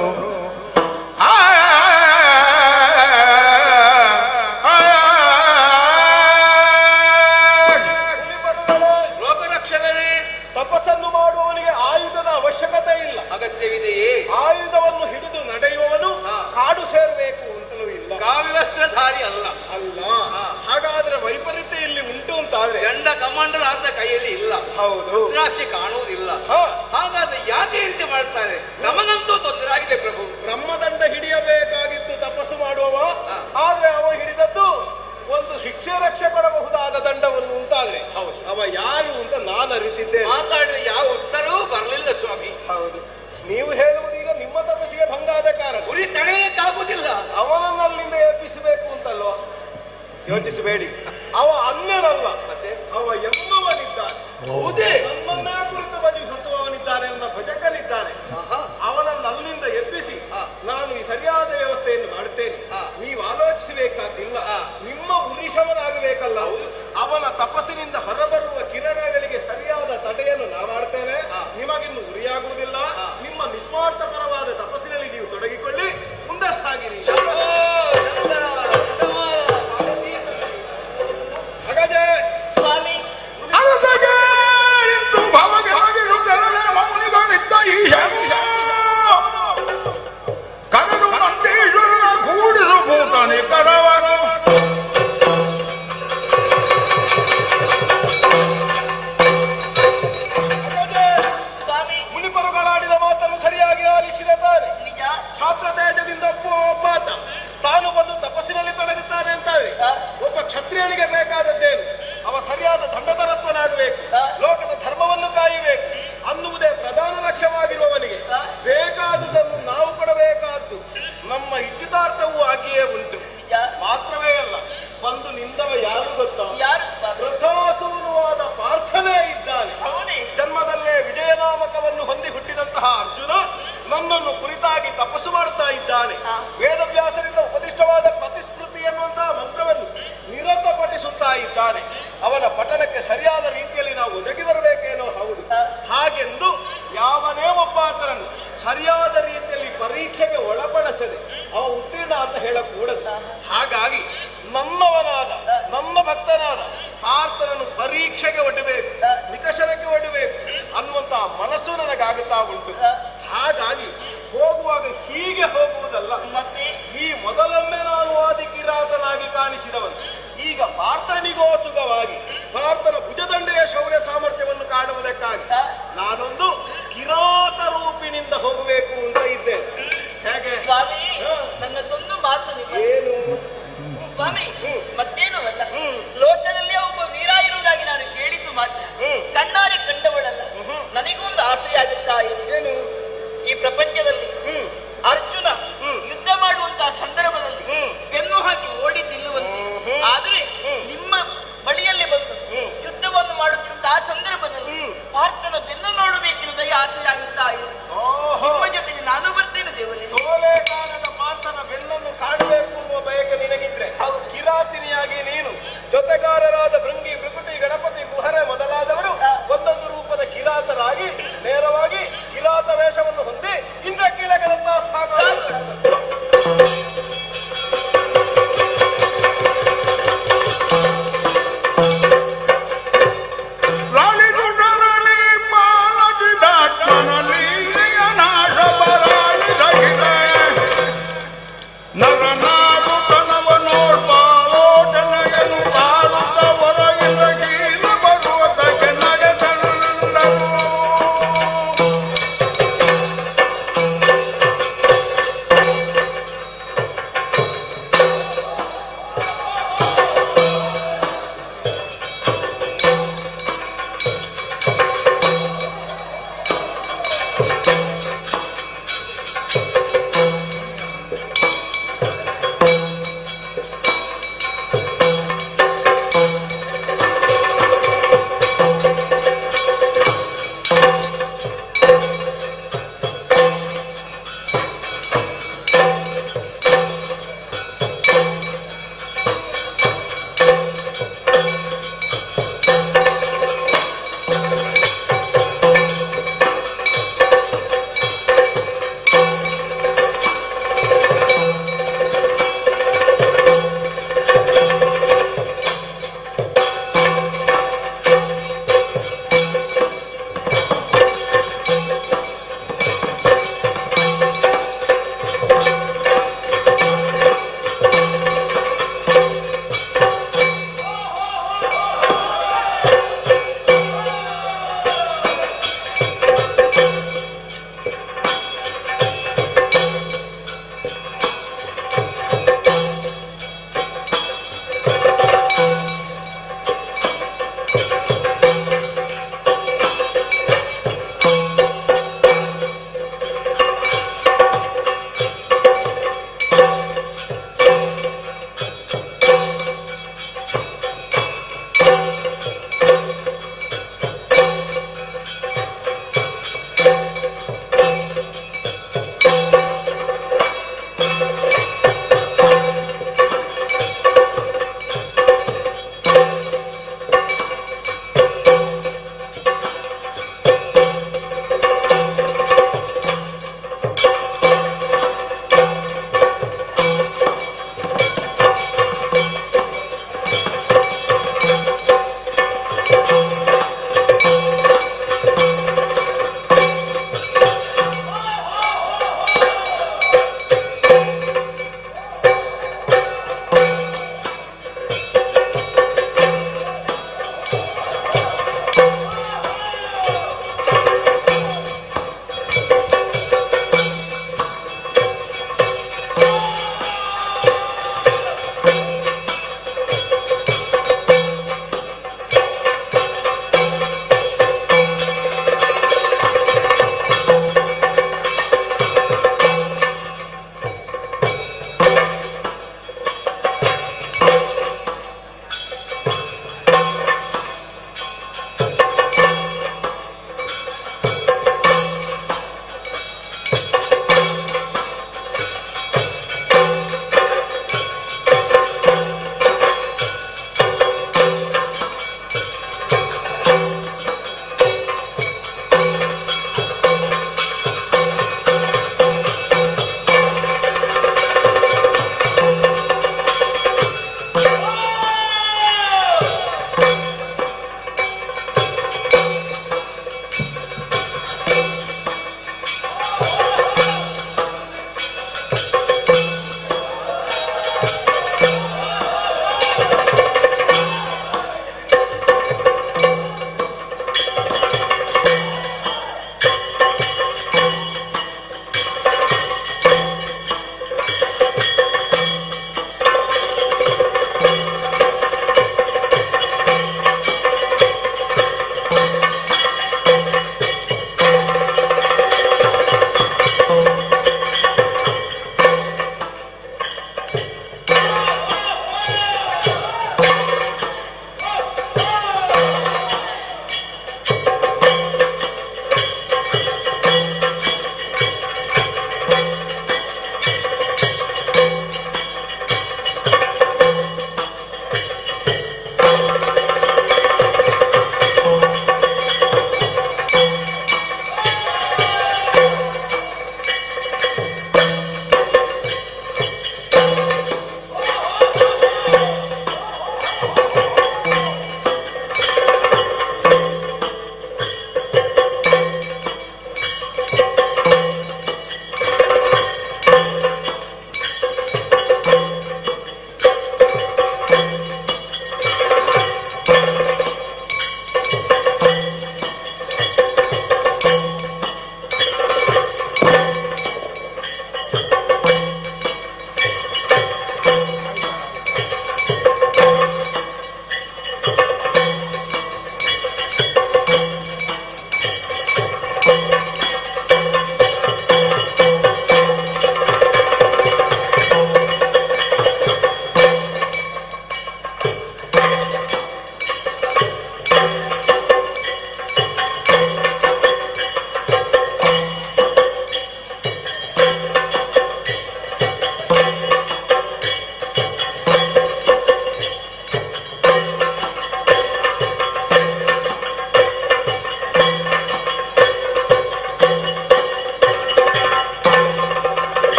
ತಪಸ್ಸನ್ನು ಮಾಡುವವನಿಗೆ ಆಯುಧದ ಅವಶ್ಯಕತೆ ಇಲ್ಲ. ಅಗತ್ಯವಿದೆಯೇ? ಆಯುಧವನ್ನು ಹಿಡಿದು ನಡೆಯುವವನು ಕಾಡು ಸೇರಬೇಕು ಅಂತಲೂ ಇಲ್ಲ. ಕಾವ್ಯವಸ್ತ್ರಧಾರಿ ಅಲ್ಲ. ಹಾಗಾದ್ರೆ ವೈಪರೀತ್ಯ ಇಲ್ಲಿ ಉಂಟು ಅಂತಾದ್ರೆ ಗಂಡ ಕಮಾಂಡರ್ ಆತ ಕೈಯಲ್ಲಿ ಇಲ್ಲ. ಹೌದು. ರುದ್ರಾಕ್ಷಿ ಕಾಣುವುದಿಲ್ಲ. ಹಾಗಾದ್ರೆ ಯಾಕೆ ರೀತಿ ಮಾಡ್ತಾರೆ? ನಮಗಂತೂ ತೊಂದರೆ ಆಗಿದೆ ಪ್ರಭು. ಬ್ರಹ್ಮದಂಡ ಹಿಡಿಯಬೇಕಾಗಿತ್ತು ತಪಸ್ಸು ಮಾಡುವವ. ಆದ್ರೆ ಅವ ಹಿಡಿದದ್ದು ಒಂದು ಶಿಕ್ಷೆ ರಕ್ಷೆ ಕೊಡಬಹುದಾದ ದಂಡವನ್ನು ಉಂಟಾದ್ರೆ ಅವ ಯಾರು ಅಂತ ನಾನು ಅರಿತಿದ್ದೇನೆ. ಮಾತಾಡಿದ್ರೆ ಯಾವ ಉತ್ತರವೂ ಬರಲಿಲ್ಲ ಸ್ವಾಮಿ. ಹೌದು. ನೀವು ಹೇಳುವುದೀಗ ನಿಮ್ಮ ತಪಸ್ಸಿಗೆ ಭಂಗ ಆದ ಕಾರಣ ಗುರಿ ತಡೆಯಕ್ಕಾಗುವುದಿಲ್ಲ. ಅವನನ್ನು ಅಲ್ಲಿಂದ ಎಬ್ಬಿಸಬೇಕು ಅಂತಲ್ವಾ? ಯೋಚಿಸಬೇಡಿ. ಅವ ಅನ್ಯನಲ್ಲ, ಮತ್ತೆ ಅವ ಎಮ್ಮವನಿದ್ದಾನೆ. ಹೌದೇ? ನಮ್ಮನ್ನ ಕುರಿತು ಭಜಿಸುವವನಿದ್ದಾನೆ, ನನ್ನ ಭಜಕನಿದ್ದಾನೆ. ಅವನನ್ನು ಅಲ್ಲಿಂದ ಎಬ್ಬಿಸಿ ನಾನು ಈ ಸರಿಯಾದ ವ್ಯವಸ್ಥೆಯನ್ನು ಮಾಡುತ್ತೇನೆ. ನೀವು ಆಲೋಚಿಸಬೇಕಾದಿಲ್ಲ. ನಿಮ್ಮ ಉರಿಶವನಾಗಬೇಕಲ್ಲ. ಅವನ ತಪಸ್ಸಿನಿಂದ ಹೊರಬರುವ ಕಿರಣಗಳಿಗೆ ಸರಿಯಾದ ತಡೆಯನ್ನು ನಾ ಮಾಡ್ತೇನೆ. ನಿಮಗಿನ್ನು ಉರಿಯಾಗುವುದಿಲ್ಲ. ನಿಮ್ಮ ನಿಸ್ವಾರ್ಥ ಪರವಾದ ತಪಸ್ಸಿನಲ್ಲಿ ನೀವು ತೊಡಗಿಕೊಳ್ಳಿ, ಮುಂದೆ ಸಾಗಿರಿ. ಹಾಗಾದ್ರೆ ಸ್ವಾಮಿ ಕರೆದು ನಂದೀಶ್ವರನ ಕೂಡಿಸು ಭೂತನೇ ಅಲ್ಲಿಯೇ ಉಂಟು. ಮಾತ್ರವೇ ಅಲ್ಲ, ಬಂದು ನಿಂದವ ಯಾರು ಗೊತ್ತಾ? ಪ್ರಥಾಸೂನುವಾದ ಪಾರ್ಥನೇ ಇದ್ದಾನೆ. ಜನ್ಮದಲ್ಲೇ ವಿಜಯನಾಮಕವನ್ನು ಹೊಂದಿ ಹುಟ್ಟಿದಂತಹ ಅರ್ಜುನ ನನ್ನನ್ನು ಕುರಿತಾಗಿ ತಪಸ್ಸು ಮಾಡುತ್ತಾ ಇದ್ದಾನೆ. ವೇದವ್ಯಾಸರಿಂದ ಉಪದಿಷ್ಟವಾದ ಪ್ರತಿಸ್ಮೃತಿ ಎನ್ನುವಂತಹ ಮಂತ್ರವನ್ನು ನಿರತ ಪಠಿಸುತ್ತಾ ಇದ್ದಾನೆ. ಅವನ ಪಠಣಕ್ಕೆ ಸರಿಯಾದ ರೀತಿಯಲ್ಲಿ ನಾವು ಒದಗಿ ಬರಬೇಕೇನೋ ಹೌದು. ಹಾಗೆಂದು ಯಾವನೇ ಒಬ್ಬಾತನನ್ನು ಸರಿಯಾದ ರೀತಿಯಲ್ಲಿ ಪರೀಕ್ಷೆಗೆ ಒಳಪಡಿಸದೆ ಅವ ಉತ್ತೀರ್ಣ ಅಂತ ಹೇಳಕೂಡದು. ಹಾಗಾಗಿ ನನ್ನವನಾದ ನನ್ನ ಭಕ್ತನಾದ ಪಾರ್ಥನನ್ನು ಪರೀಕ್ಷೆಗೆ ಒಡ್ಡಬೇಕು, ನಿಕಷಣಕ್ಕೆ ಒಡ್ಡಬೇಕು ಅನ್ನುವಂತಹ ಮನಸ್ಸು ನನಗಾಗುತ್ತಾ ಉಂಟು. ಹಾಗಾಗಿ ಹೋಗುವಾಗ ಹೀಗೆ ಹೋಗುವುದಲ್ಲ. ಈ ಮೊದಲೊಮ್ಮೆ ನಾನು ಆದಿಕಿರಾತನಾಗಿ ಕಾಣಿಸಿದವನು ಈಗ ಪಾರ್ಥನಿಗೋ ಸುಖವಾಗಿ ಪಾರ್ಥನ ಭುಜದಂಡೆಯ ಶೌರ್ಯ ಸಾಮರ್ಥ್ಯವನ್ನು ಕಾಣುವುದಕ್ಕಾಗಿ ನಾನೊಂದು ಕಿರಾತ ರೂಪಿನಿಂದ ಹೋಗಬೇಕು ಅಂತ ಇದ್ದೇನೆ. ಹೇಗೆ ಸ್ವಾಮಿ, ನನ್ನದೊಂದು ಮಾತು ಏನು ಸ್ವಾಮಿ, ಮತ್ತೇನು ಅಲ್ಲ, ಲೋಕದಲ್ಲಿ ಒಬ್ಬ ವೀರ ಇರುವುದಾಗಿ ನಾನು ಕೇಳಿದ್ದು ಮಾತ್ರ, ಕಣ್ಣಾರೆ ಕಂಡವಳಲ್ಲ. ನನಗೊಂದು ಆಸೆಯಾಗುತ್ತಾ ಇದೆ. ಏನು? ಈ ಪ್ರಪಂಚದಲ್ಲಿ ಅರ್ಜುನ ಯುದ್ಧ ಮಾಡುವಂತಹ ಸಂದರ್ಭದಲ್ಲಿ ಬೆನ್ನು ಹಾಕಿ ಓಡಿದ್ದಿಲ್ಲವಂತೆ. ಆದರೆ ನಿಮ್ಮ ಬಳಿಯಲ್ಲಿ ಬಂದು ಯುದ್ಧವನ್ನು ಮಾಡುತ್ತಿರುವಂತಹ ಸಂದರ್ಭದಲ್ಲಿ ಪಾರ್ಥನ ಬೆನ್ನು ನೋಡಬೇಕೆನ್ನುವುದಾಗಿ ಆಸೆಯಾಗುತ್ತಾ ಇದೆ. ನಿಮ್ಮ ಜೊತೆಗೆ ನಾನು ಬರ್ತೇನೆ ದೇವರೇ. ಸೋಲೆ ಕಾಣದ ಪಾರ್ಥನ ಬೆನ್ನನ್ನು ಕಾಣಬೇಕು ಎನ್ನುವ ಬಯಕೆ ನಿನಗಿದ್ರೆ ಕಿರಾತಿನಿಯಾಗಿ ನೀನು ಜೊತೆಗಾರರಾದ ಭೃಂಗಿ, ಭೃಕುಟಿ, ಗಣಪತಿ, ಕುಹರೆ ಮೊದಲಾದವರು ಒಂದೊಂದು ರೂಪದ ಕಿರಾತರಾಗಿ ನೇರವಾಗಿ ಕಿರಾತ ವೇಷವನ್ನು ಹೊಂದಿ ಇಂದ್ರಕೀಲ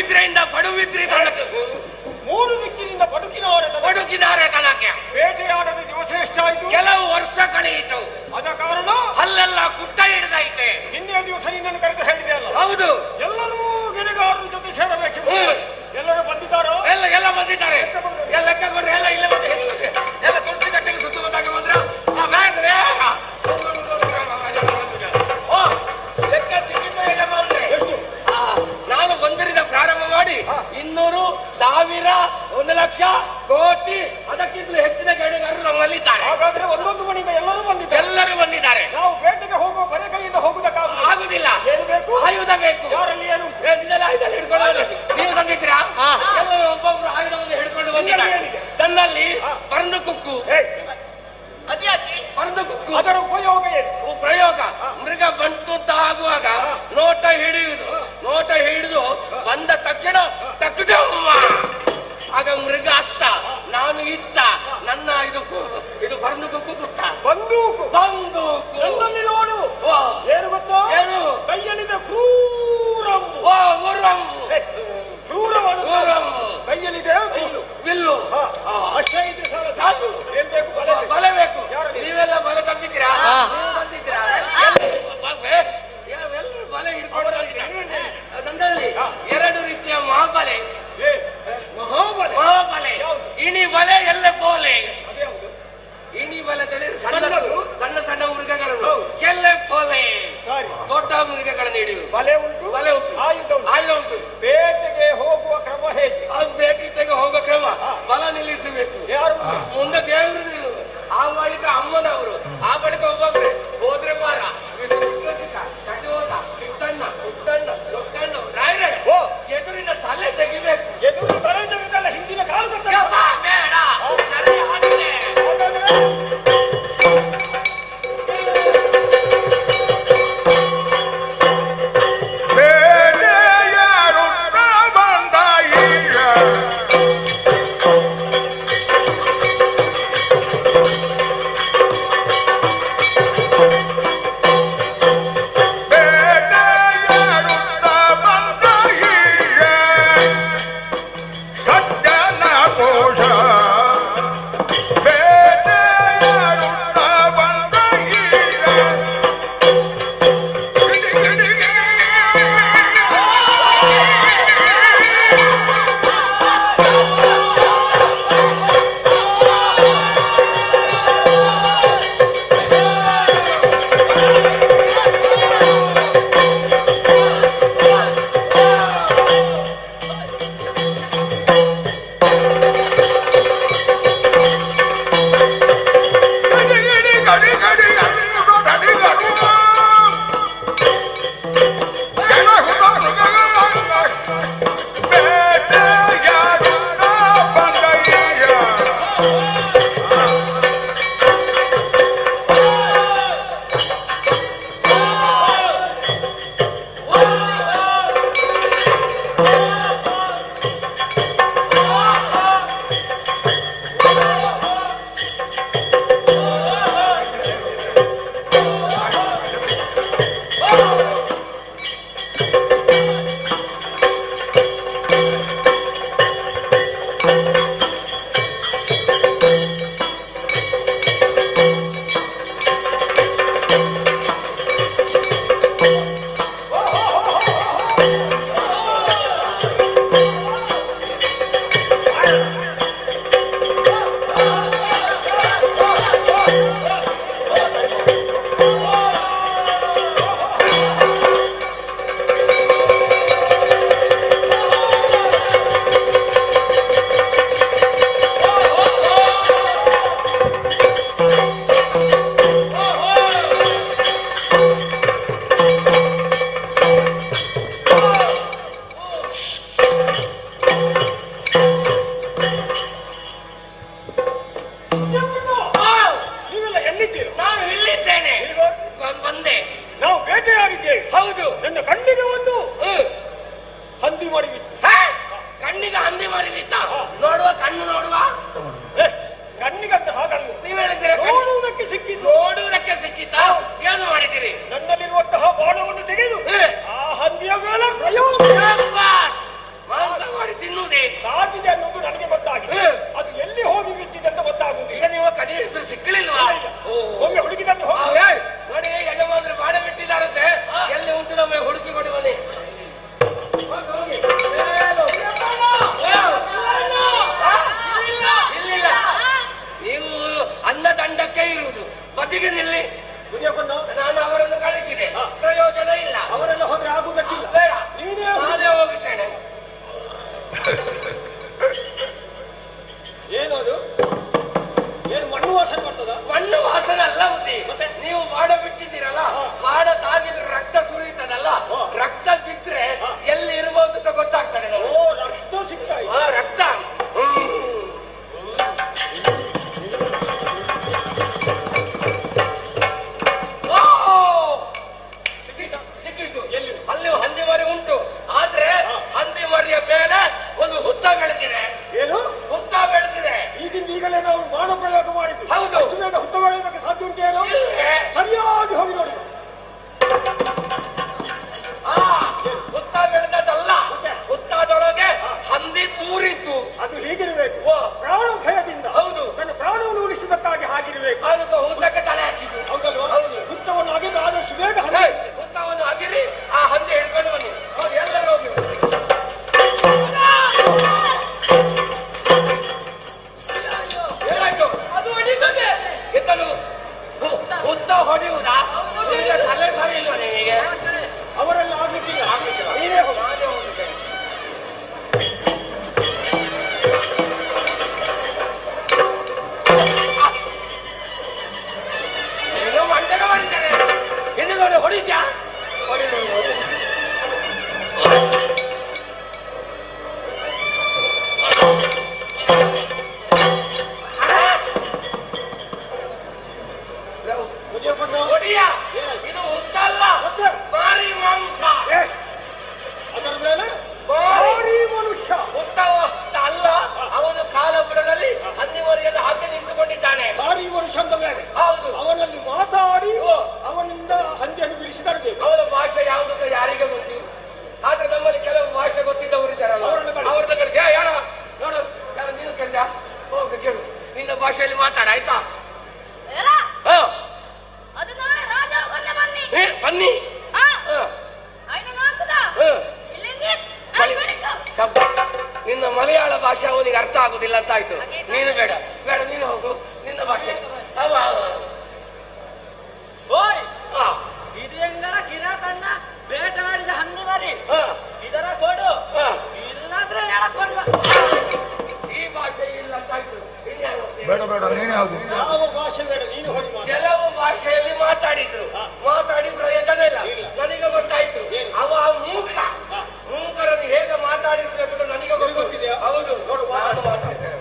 ಪಡುಬಿದ್ರೆಯಿಂದ ಪಡುಬಿದ್ರಿ ತನಕ 3 ದಿಕ್ಕಿನಿಂದ ಬಡುಕಿನಾರೆ ತನಕ ಬೇಟೆಯಾಡದ ದಿವಸ ಎಷ್ಟಾಯ್ತು? ಕೆಲವು ವರ್ಷ ಕಳೆಯಿತು. ಅದ ಕಾರಣ ಅಲ್ಲೆಲ್ಲ ಕುಟ್ಟ ಹಿಡಿದೈತೆ. ನಿನ್ನೆ ದಿವಸ ನಿನ್ನನ್ನು ಕರೆದು ಹೇಳಿದೆ ಅಲ್ಲ, ಹೌದು, ಎಲ್ಲರೂ ಗೆಳೆಗಾರರ ಜೊತೆ ಸೇರಬೇಕು. ಎಲ್ಲರೂ ಬಂದಿದ್ದಾರೋ? ಎಲ್ಲ ಬಂದಿದ್ದಾರೆ. ಎಲ್ಲ ಲೆಕ್ಕ ಕೊಡ್ರಿ, ಎಲ್ಲ ಇಲ್ಲೇ ಬಂದು ಎಲ್ಲ ತುಳಸಿ ಕಟ್ಟೆಗೆ ಸುತ್ತು ಬಂದಾಗ ಬಂದ್ರ ಲೆಕ್ಕ ಸಿಕ್ಕಿದ್ದು ಇಲ್ಲ ಮಾಡ್ರಿ. ನಾನು ಒಂದರಿಂದ ಪ್ರಾರಂಭ ಮಾಡಿ 200, 1000, 1 ಲಕ್ಷ, ಕೋಟಿ ಅದಕ್ಕಿಂತಲೂ ಹೆಚ್ಚಿನ ಗಡಿಗಾರರು ನಮ್ಮಲ್ಲಿದ್ದಾರೆ. ಹಾಗಾದ್ರೆ ಒಂದೊಂದು ಮನೆಯಿಂದ ಎಲ್ಲರೂ ಬಂದಿದ್ದಾರೆ. ನಾವು ಬೇಟೆಗೆ ಹೋಗುವ ಬರೆ ಕೈಯಿಂದ ಆಗುದಿಲ್ಲ. ಏನು ಬೇಕು? ಆಯುಧ ಬೇಕು. ಯಾರಲ್ಲಿ ಏನು? ಆಯುಧ ಹಿಡ್ಕೊಳ್ಳೋದು ನೀವು ತಂದಿದ್ದೀರಾ? ಎಲ್ಲರೂ ಒಬ್ಬೊಬ್ರು ಆಯುಧವನ್ನು ಹಿಡ್ಕೊಂಡು ಬಂದಿದ್ದಾರೆ. ತನ್ನಲ್ಲಿ ಪರ್ನು ಕುಕ್ಕು, ಪರ್ನು ಕುಕ್ಕು ಅದರ ಉಪಯೋಗ ಏನು? ಪ್ರಯೋಗ ಮೃಗ ಬಂತು ಅಂತ ಆಗುವಾಗ ನೋಟ ಹಿಡಿಯುವುದು. ನೋಟ ಹಿಡಿದು ಬಂದ ತಕ್ಷಣ ಟಕ್ಟಮ್ಮ ಆಗ ಮೃಗ ಅತ್ತ, ನಾನು ಇತ್ತ, ನನ್ನ ಇದು ಪರ್ನು ಕುಕ್ಕು ಗುತ್ತ ಬಂದೂಕು ನನ್ನಲ್ಲಿ ನೋಡು. ಏನು ಗೊತ್ತೋ? ಏನು? ಕೈಯಲ್ಲಿದೆ ಕ್ರೂರಂಬು. ಕೈಯಲ್ಲಿದೆ ವಿಲ್ಲು. ಅಷ್ಟೇ ಇದ್ರೆ ಸಾಕು. ಏನ್ ಬೇಕು? ಬಲ ಬೇಕು. ನೀವೆಲ್ಲ ಬಲ ತಂದಿದ್ದೀರಾ? ಎಲ್ಲರೂ ಬಲ ಹಿಡ್ಕೊಂಡು ನನ್ನಲ್ಲಿ 2 ರೀತಿಯ ಮಹಾಬಲೆ. ಮಹಾಬಲೆ ಇಣಿ ಬಲೆ ಎಲ್ಲ ಪೋಲೆ. ಇಣಿ ಬಲೆ ಸಣ್ಣ ಸಣ್ಣ ಮೃಗಗಳನ್ನು ಎಲ್ಲೆ ಪೋಲೆ, ದೊಡ್ಡ ಮೃಗಗಳನ್ನು ಹಿಡಿಯುವುದು. ಬಲೆ ಉಂಟು, ಆಯುಧ ಉಂಟು. ಬೇಟೆಗೆ ಹೋಗುವ ಕ್ರಮ ಹೇಗೆ? ಅದು ಬೇಟೆಗೆ ಹೋಗುವ ಕ್ರಮ ಬಲ ನಿಲ್ಲಿಸಬೇಕು. ಮುಂದೆ ದೇವರು ನಿಲ್ಲುವುದು, ಆ ಬಳಿಕ ಅಮ್ಮನವರು, ಆ ಬಳಿಕ ಒಬ್ಬೊಬ್ರೆ ಹೋದ್ರೆ ಬಾರ ಸಜೋತ ಇಟ್ಟಣ್ಣ ಉಟ್ಟಣ್ಣ ದೊಡ್ಡಣ್ಣ ರಾಯ್ರೆ ಎದುರಿನ ತಲೆ ತೆಗಿಬೇಕು. ಎದುರು ತಲೆ ತೆಗೆದಲ್ಲ, ಹಿಂದಿನ ಕಾಲು ಬೇಡ ಸರಿ ಆಗಿದೆ. ಇರುವುದು. ಬದಿಗೆ ನಿಲ್ಲಿ. ಮುನಿಯಪ್ಪಣ್ಣ, ನಾನು ಅವರನ್ನು ಕಳಿಸಿದೆ, ಪ್ರಯೋಜನ ಇಲ್ಲ. ಅವರೆಲ್ಲ ಹೋದ್ರೆ ಆಗುವುದಕ್ಕಿಲ್ಲ. ಬೇಡ, ನೀನೇ ನಾನೇ ಹೋಗುತ್ತೇನೆ. ಏನದು? ಏನು ಮಣ್ಣು ವಾಸನೆ ಬರ್ತದ? ಮಣ್ಣು ವಾಸನೆ ಅಲ್ಲ ಬುದ್ಧಿ. ನೀವು ಬಾಡ ಬಿಟ್ಟಿದ್ದೀರಲ್ಲ, ಬಾಡ ತಾಗಿದ್ರೆ ರಕ್ತ ಸುರಿಯುತ್ತದಲ್ಲ, ರಕ್ತ ಬಿದ್ರೆ ಎಲ್ಲಿ ಇರ್ಬೋದು ಅಂತ ಗೊತ್ತಾಗ್ತದೆ. ಓ, ರಕ್ತ ಸಿಗ್ತಾ ಇದೆ. ರಕ್ತ. ಸಿಕ್ಕಿತು. ಅಲ್ಲಿ ಹಂದಿ ಮರಿ ಉಂಟು, ಆದ್ರೆ ಹಂದಿ ಮರಿಯ ಮೇಲೆ ಒಂದು ಹುತ್ತ ಬೆಳೆದಿದೆ. ಏನು ಹುತ್ತ ಬೆಳೆದಿದೆ? ಈಗಲೇ ನಾವು ಬಾಣ ಪ್ರಯೋಗ ಮಾಡಿದ್ವಿ. ಹೌದು. ಅಷ್ಟು ಬೇಗ ಹುತ್ತ ಬೆಳೆಯೋದಕ್ಕೆ ಸಾಧ್ಯ ಉಂಟೇನು? ಸರಿಯಾಗಿ ಹೋಗಿ ನೋಡಿ. ಹುತ್ತ ಬೆಳೆದಲ್ಲ, ಹುತ್ತದೊಳಗೆ ಹಂದಿ ತೂರಿತ್ತು. ಅದು ಹೀಗಿರಬೇಕು, ಪ್ರಾಣ ಭಯದಿಂದ. ಹೌದು, ತನ್ನ ಪ್ರಾಣವನ್ನು ಉಳಿಸಿದಕ್ಕಾಗಿ ಹಾಗಿರಬೇಕು. ಅದಕ್ಕೆ ಹುತ್ತಕ್ಕೆ ತಲೆ ಹಾಕಿದ್ದು. ಹೌದಲ್ವಾ? ಹೌದು. ಹುತ್ತವನ್ನು ಅಗೆದು ಆದಷ್ಟು ಬೇಗ ಹುತ್ತವನ್ನು ಅಗಿರಿ ಆ ಹಂದಿ ಹಿಡ್ಕೊಂಡು ಬನ್ನಿ. ಹೌದು, ಎಲ್ಲರೂ ಹೋಗಿ. ಏನಾಯ್ತು? ಅದು ಹೊಡಿತದೆ. ಎತ್ತಲು ಹುತ್ತ ಹೊಡೆಯುವುದಾ? ತಲೆ ಸರಿ ಇಲ್ವಾ ನಿಮಗೆ? ಅವರೆಲ್ಲ ಆಗ್ಲಿಕ್ಕಿಲ್ಲ. ನೀನೇ ಹೋಗಿ. ನಾನೇ ಹೋಗಿದ್ದೇನೆ. ಏನೋ ಮಂಡಲ ಮಾಡಿದ್ದಾರೆ. ಹಿಂದುಗಡೆ ಹೊಡಿದ್ಯಾ? ಹೊಡಿಯ. ಇದು ಹುತ್ತ ಅಲ್ಲ, ಭಾರಿ ಮಾಂಸ. ಅದರ ಮೇಲೆ ಭಾರಿ ಮನುಷ್ಯ. ಹುತ್ತ ಅಲ್ಲ, ಅವನು ಕಾಲ ಬುಡದಲ್ಲಿ ಹಂದಿ ಮರಿಯನ್ನು ಹಾಕಿ ನಿಂತುಕೊಂಡಿದ್ದಾನೆ. ಭಾರಿ ಮನುಷ್ಯ ಅಂದ ಮೇಲೆ ಹೌದು, ಅವನಲ್ಲಿ ಮಾತಾಡಿ ಅವನಿಂದ ಹಂದಿಯನ್ನು ಬಿಡಿಸಿದರಬೇಕು. ಅವನ ಭಾಷೆ ಯಾವುದಂತ ಯಾರಿಗೆ ಗೊತ್ತಿಲ್ಲ. ಆದ್ರೆ ನಮ್ಮಲ್ಲಿ ಕೆಲವು ಭಾಷೆ ಗೊತ್ತಿದ್ದವರು ಇದ್ದಾರಲ್ಲ, ಅವ್ರನ್ನ ಕಳಿಸಿ. ಯಾರ ನೋಡು, ಯಾರ ನೀನು ಕಂಡ ಹೋಗ ಕೇಳು, ನಿನ್ನ ಭಾಷೆಯಲ್ಲಿ ಮಾತಾಡ ಆಯ್ತಾ? ಬನ್ನಿ. ನಿನ್ನ ಮಲಯಾಳ ಭಾಷೆ ಅವನಿಗೆ ಅರ್ಥ ಆಗುದಿಲ್ಲ ಅಂತ ಆಯ್ತು. ನೀನು ಬೇಡ ಬೇಡ, ನೀನು ಹೋಗು ನಿನ್ನ ಭಾಷೆ. ಇದು ಹೆಂಗ ಕಿರಾತಣ್ಣ ಬೇಟೆಯಾಡಿದ ಹಂದಿ ಮರಿ ಇದರ ಕೊಡು, ಇಲ್ಲಾದ್ರೆ ಹೇಳಕೊಂಡ. ಈ ಭಾಷೆ ಇಲ್ಲ ಅಂತ ಆಯ್ತು. ಬೇಡ ಬೇಡ, ನೀನೇ ಯಾವುದು? ಯಾವ ಭಾಷೆ ಬೇಡ, ನೀನು ಹೋಗಿ. ಕೆಲವು ಭಾಷೆಯಲ್ಲಿ ಮಾತಾಡಿದ್ರು, ಮಾತಾಡಿ ಪ್ರಯೋಜನ ಇಲ್ಲ. ನನಗೆ ಗೊತ್ತಾಯ್ತು, ಅವ ಮೂಕರನ್ನು ಹೇಗೆ ಮಾತಾಡಿಸ್ಬೇಕು ಅಂತ ನನಗೆ ಗೊತ್ತಿದೆ. ಹೌದು, ನಾನು ಮಾತಾಡ್ತೇನೆ.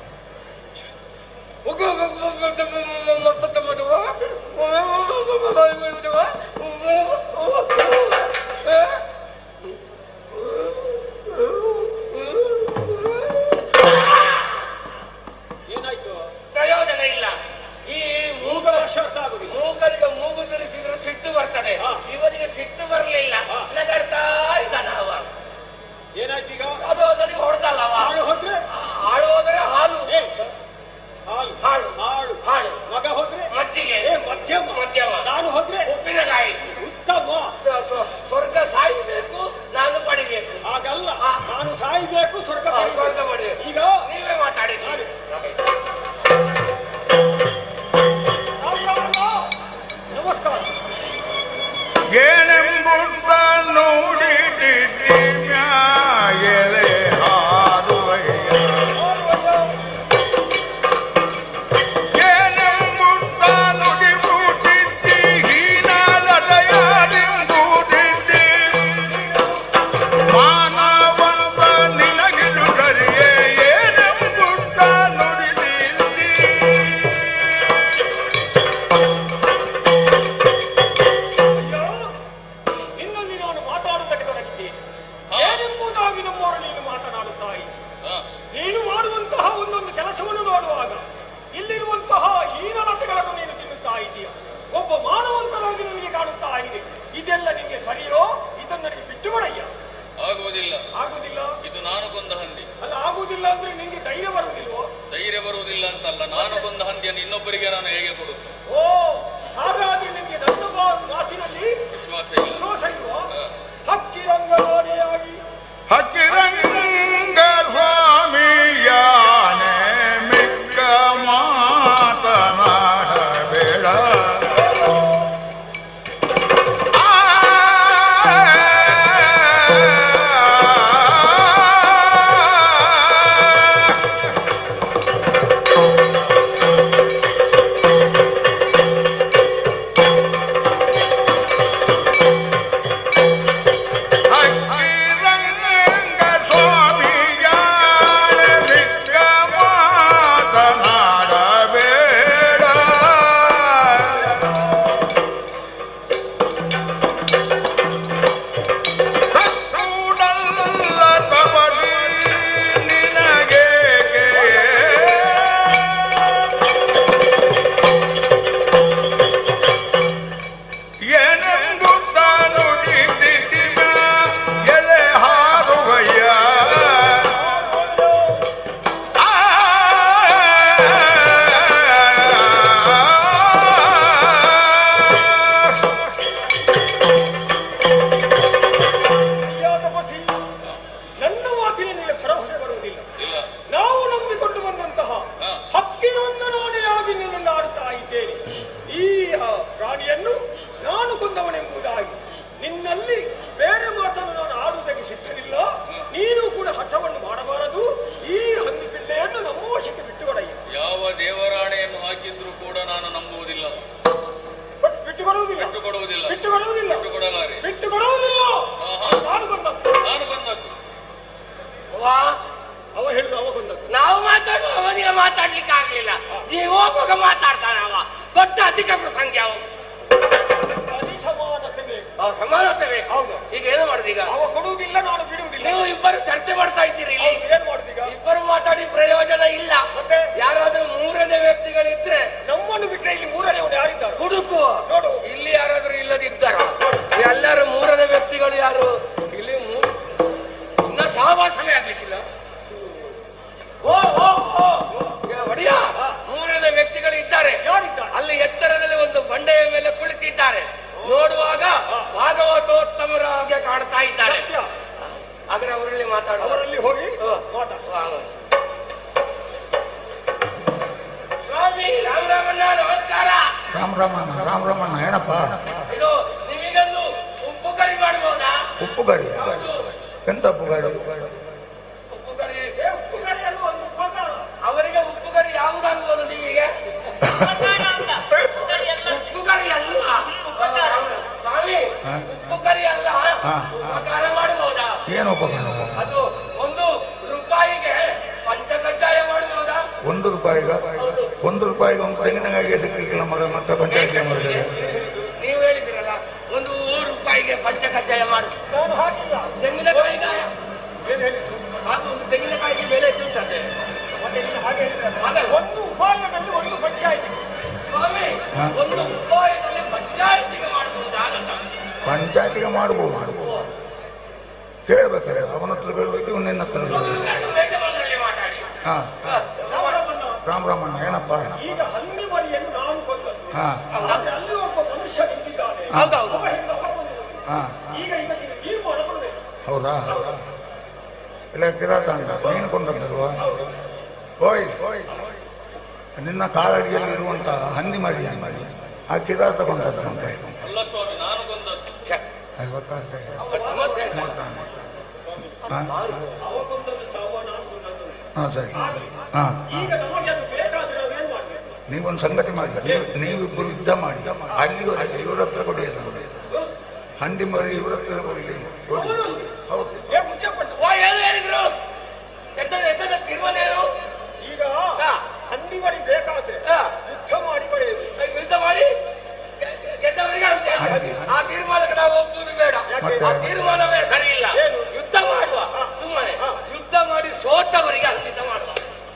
ಏನಾಯ್ತು? ಪ್ರಯೋಜನ ಇಲ್ಲ. ಈ ಮೂಕರಿಗೆ ಮೂಗು ತಿರುಗಿಸಿದ್ರೆ ಸಿಟ್ಟು ಬರ್ತದೆ, ಇವನಿಗೆ ಸಿಟ್ಟು ಬರಲಿಲ್ಲ, ನಗಾಡ್ತಾ ಇದ್ದಾನ ಅವ. ಏನಾಯ್ತು ಈಗ? ಅದು ನನಗೆ ಹೊಡೆದಲ್ಲ ಅವ. ಹೋದ್ರೆ ಹಾಳು ಹೋದ್ರೆ ಹಾಲು, ಹಾಲು ಹಾಳು ಹಾಳು ಹಾಳು. ಮಗ ಹೋದ್ರೆ ಮಜ್ಜಿಗೆ, ಮಧ್ಯಮ ಮಧ್ಯಮ. ನಾನು ಹೋದ್ರೆ ಉಪ್ಪಿನಕಾಯಿ. ಉತ್ತಮ. ಸ್ವರ್ಗ ಸಾಯಬೇಕು, ನಾನು ಪಡಿಬೇಕು. ಹಾಗಲ್ಲ, ನಾನು ಸಾಯ್ಬೇಕು, ಸ್ವರ್ಗ ಪಡಿಬೇಕು. ಈಗ ನೀವೇ ಮಾತಾಡಿ. ನಮಸ್ಕಾರ. ಏನೆಂಬುತ್ತ ನೋಡಿದಿದ್ದಿ ಮ್ಯಾಯಲೆ ಹಾರುವಯ್ಯ, ಏನೆಂಬುತ್ತ ನುಡಿಬುತ್ತಿದ್ದಿ ಹೀನಾಲದಯಾದಿಂಬುದಿದ್ದಿ, ಮಾನವಂತ ನಿನಗಿರುಡರಿಯೇ ಏನೆಂಬುತ್ತ ನುಡಿದಿದ್ದಿ. ಇನ್ನೊಂದು ನಾನು ಮಾತಾಡುವುದಕ್ಕೆ ತೊಡಗಿದ್ದೇನೆ. ಏನೆಂಬುದಾಗಿ ನಮ್ಮವರು ನೀನು ಮಾತನಾಡುತ್ತಾ ಇದ್ದಿ. ನೀನು ಮಾಡುವಂತಹ ಒಂದೊಂದು ಕೆಲಸವನ್ನು ನೋಡುವಾಗ ಇಲ್ಲಿರುವಂತಹ ಹೀನಲತೆಗಳನ್ನು ನೀನು ತಿನ್ನುತ್ತಾ ಇದೀಯ. ಒಬ್ಬ ಮಾನವಂತನಾಗಿ ನಿನಗೆ ಕಾಣುತ್ತಾ ಇದೆ. ಇದೆಲ್ಲ ನಿಮಗೆ ಸರಿಯೋ? ಇದನ್ನು ನನಗೆ ಬಿಟ್ಟುಕೊಡಯ್ಯ. ಆಗುವುದಿಲ್ಲ. ಆಗುವುದಿಲ್ಲ? ಇದು ನಾನು ಕೊಂದ ಹಂದಿ ಅಲ್ಲ, ಆಗುವುದಿಲ್ಲ ಅಂದ್ರೆ ನಿಮಗೆ ಧೈರ್ಯ ಬರುವುದಿಲ್ವೋ? ಧೈರ್ಯ ಬರುವುದಿಲ್ಲ ಅಂತಲ್ಲ, ನಾನು ಕೊಂದ ಹಂದಿಯನ್ನು ಇನ್ನೊಬ್ಬರಿಗೆ ನಾನು ಹೇಗೆ ಕೊಡುದು? ಓ, ಹಾಗಾದ್ರೆ ನಿಮಗೆ ನನ್ನ ಮಾತಿನಲ್ಲಿ ವಿಶ್ವಾಸ ಇಲ್ವೋ? ಹಕ್ಕಿರಂಗವಾಣಿಯಾಗಿ ಹಕ್ಕಿರಂಗ ಸ್ವಾಮಿಯಾನೆ ಮಿಕ್ಕ ಮಾತನಾಡಬೇಡ, ಮಾಡಿದ್ದೇನೆ. ಈ ಪ್ರಾಣಿಯನ್ನು ನಾನು ಕೊಂದವನೆಂಬುದಾಗಿ ನಿನ್ನಲ್ಲಿ ಬೇರೆ ಮಾತನ್ನು ನಾನು ಆಡುವುದಕ್ಕೆ ಸಿದ್ಧನಿಲ್ಲ. ನೀನು ಕೂಡ ಹಠವನ್ನು ಮಾಡಬಾರದು. ಈ ಹಂದಿ ಪಿಳ್ಳೆಯನ್ನು ನಮ್ಮ ವಶಕ್ಕೆ ಬಿಟ್ಟುಕೊಡಯ್ಯ. ಯಾವ ದೇವರಾಣೆಯನ್ನು ಹಾಕಿದ್ರು ಕೂಡ ನಾನು ನಂಬುವುದಿಲ್ಲ. ಬಿಟ್ಟುಕೊಡುವುದಿಲ್ಲ. ಬಿಟ್ಟುಕೊಡುವುದಿಲ್ಲ. ಬಿಟ್ಟುಕೊಡುವುದಿಲ್ಲ. ಬಿಟ್ಟುಕೊಡಲಾರೆ. ಬಿಟ್ಟುಕೊಡುವುದಿಲ್ಲ. ನಾನು ಬಂದದ್ದು. ನಾನು ಬಂದದ್ದು. ಅವ ಹೇಳಿದ ಅವ ಬಂದದ್ದು. ನಾವು ಮಾತಾಡುವ ಅವನಿಗೆ ಮಾತಾಡ್ಲಿಕ್ಕೆ ಆಗ್ಲಿಲ್ಲ. ನೀವು ಹೋಗುವಾಗ ಮಾತಾಡ್ತಾನೆ ಅವ. ದೊಡ್ಡ ಅಧಿಕ ಪ್ರಸಂಗಿ ಅವ. ಸಮಾನತೆ ಬೇಕು. ಸಮಾನತೆ ಬೇಕು. ಹೌದು. ಈಗ ಏನು ಮಾಡುದು? ಈಗ ಅವ ಕೊಡುವುದಿಲ್ಲ, ನಾನು ಬಿಡುವುದಿಲ್ಲ. ನೀವು ಇಬ್ಬರು ಚರ್ಚೆ ಮಾಡ್ತಾ ಇದ್ದೀರಿ ಇಲ್ಲಿ. ಏನ್ ಮಾಡುದೀಗ? ಇಬ್ಬರು ಮಾತಾಡಿ ಪ್ರಯೋಜನ ಇಲ್ಲ. ಮತ್ತೆ ಯಾರಾದ್ರೂ ಮೂರನೇ ವ್ಯಕ್ತಿಗಳಿದ್ರೆ ನಮ್ಮನ್ನು ಬಿಟ್ಟರೆ ಇಲ್ಲಿ ಮೂರನೇವನು ಯಾರಿದ್ದಾರೆ? ಹುಡುಕು. ನೋಡು, ಇಲ್ಲಿ ಯಾರಾದ್ರೂ ಇಲ್ಲದಿದ್ದಾರ? ಎಲ್ಲರೂ ಮೂರನೇ ವ್ಯಕ್ತಿಗಳು ಯಾರು? ಇಲ್ಲಿ ಇನ್ನ ಸಹವಾಸವೇ ಆಗ್ಲಿಕ್ಕಿಲ್ಲ. ಒಡಿಯ ಮೂರನೇ ವ್ಯಕ್ತಿಗಳು ಇದ್ದಾರೆ. ಅಲ್ಲಿ ಎತ್ತರದಲ್ಲಿ ಒಂದು ಬಂಡೆಯ ಮೇಲೆ ಕುಳಿತಿದ್ದಾರೆ. ನೋಡುವಾಗ ಭಾಗವತೋತ್ತಮರ ಹಾಗೆ ಕಾಣ್ತಾ ಇದ್ದಾರೆ. ಆದ್ರೆ ಅವರಲ್ಲಿ ಮಾತಾಡ. ಅವರಲ್ಲಿ ಹೋಗಿ ಸ್ವಾಮಿ ರಾಮರಾಮಣ್ಣ ನಮಸ್ಕಾರ. ರಾಮರಾಮಣ್ಣ ಏನಪ್ಪ? ಇದು ನಿಮಗೊಂದು ಉಪ್ಪು ಕರಿ ಮಾಡಬಹುದಾ? ಉಪ್ಪು ಕರಿ? ಎಂತ ಉಪ್ಪು ಕರಿ? ಉಪ್ಪು ಕರಿ ಅವರಿಗೆ ಉಪ್ಪು ಕರಿ ಯಾವುದಾಗ್ಬೋದು ನಿಮಗೆ? ಉಪ್ಪು ಕರಿ ಅಲ್ಲ ಸ್ವಾಮಿ, ಉಪ್ಪು ಕರಿ ಅಲ್ಲ. ಉಪಕಾರ ಮಾಡಬಹುದಾ? ಏನು ಉಪಕಾರ? ಅದು 1 ರೂಪಾಯಿಗೆ ಪಂಚಕಜ್ಜಾಯ ಮಾಡಬಹುದಾ? 1 ರೂಪಾಯಿಗ? 1 ರೂಪಾಯಿಗೆ ಒಂದು ತೆಂಗಿನಕಾಯಿಗೆ ಸಿಗಲಿಕ್ಕಿಲ್ಲ ಮರ, ಮತ್ತೆ ಪಂಚಾಯತ್ ಮಾಡಿದ್ದಾರೆ. ನೀವು ಹೇಳಿದಿರಲ್ಲ 1 ರೂಪಾಯಿಗೆ ಪಂಚಕಜ್ಜಾಯ ಮಾಡು. ನಾನು ಹಾಕಿಲ್ಲ. ತೆಂಗಿನಕಾಯಿಗ ಏನ್ ಹೇಳಿ? ತೆಂಗಿನಕಾಯಿಗೆ ಬೆಲೆ ಎಷ್ಟುಂಟದೆ? ಹಾಗೆ 1 ಉಪಾಯದಲ್ಲಿ 1 ಪಂಚಾಯತ್. ಸ್ವಾಮಿ 1 ರೂಪಾಯಿನಲ್ಲಿ ಪಂಚಾಯತಿಗೆ ಮಾಡಬಹುದಾ? ಪಂಚಾಯತಿಗೆ ಮಾಡಬಹುದು. ಕೇಳ್ಬೇಕಾರೆ ಅವನ ಹತ್ರ ಕೇಳಬೇಕು, ನಿನ್ನ ಹತ್ರ ಮಾತಾಡಿ. ಹಾ ರಾಮರಾಮಣ್ಣ ಏನಪ್ಪ? ಈಗ ಹಂದಿ ಮರಿಯನ್ನು ನಾನು ಕೊಂದದ್ದು. ಅಲ್ಲಿ ಒಬ್ಬ ಮನುಷ್ಯ ನಿಂತಿದ್ದಾನೆ. ಈಗ ಇದಕ್ಕೆ ತೀರ್ಮಾನ ಕೊಡಬೇಕು. ಹೌದಾ? ಇಲ್ಲ ಕಿರಾತ ಅಂತ ನೀನು ಕೊಂಡದ್ದಲ್ವಾ? ಓಯ್ ನಿನ್ನ ಕಾಲಡಿಯಲ್ಲಿ ಇರುವಂತಹ ಹಂದಿ ಮರಿ ಆ ಕಿರಾತ ಕೊಂಡದ್ದು ಅಂತ. ಅಲ್ಲ ಸ್ವಾಮಿ, ನಾನು ಕೊಂದದ್ದು. ಗೊತ್ತಾಗ್ತದೆ. ಹಾಂ ಸರಿ. ಹಾಂ ಈಗ ನಮಗೆ ಅದು ಬೇಕಾದ್ರೆ ನಾವೇನ್ ಮಾಡ್ಬೇಕು? ನೀವೊಂದು ಸಂಗತಿ ಮಾಡಿ, ನೀವಿಬ್ಬರು ಯುದ್ಧ ಮಾಡಿ ಅಲ್ಲಿವರೆಗೆ ಇವ್ರ ಹತ್ರ ಕೊಡಿಯಲ್ಲ. ಹಂದಿ ಮರಿ ಇವ್ರ ಹತ್ರ ಕೊಡಲಿ. ಹೌದು. ಏನು ಹೇಳಿದ್ರು? ತೀರ್ಮಾನ ಏನು? ಈಗ ಹಂದಿ ಮರಿ ಬೇಕಾದ್ರೆ ಯುದ್ಧ ಮಾಡಿ ಪಡೆಯುದು. ಯುದ್ಧ ಮಾಡಿ ಗೆದ್ದವರಿಗೆ ಅಂತೆ. ಆ ತೀರ್ಮಾನಕ್ಕೆ ನಾವು ಹೋಗ್ತೂರು ಬೇಡ. ಆ ತೀರ್ಮಾನವೇ ಸರಿ ಇಲ್ಲ. ಯುದ್ಧ ಮಾಡುವ. ಸುಮ್ಮನೆ ಯುದ್ಧ ಮಾಡಿ ಸೋತವರಿಗೆ ಅಂಕಿತ ಮಾಡುವ.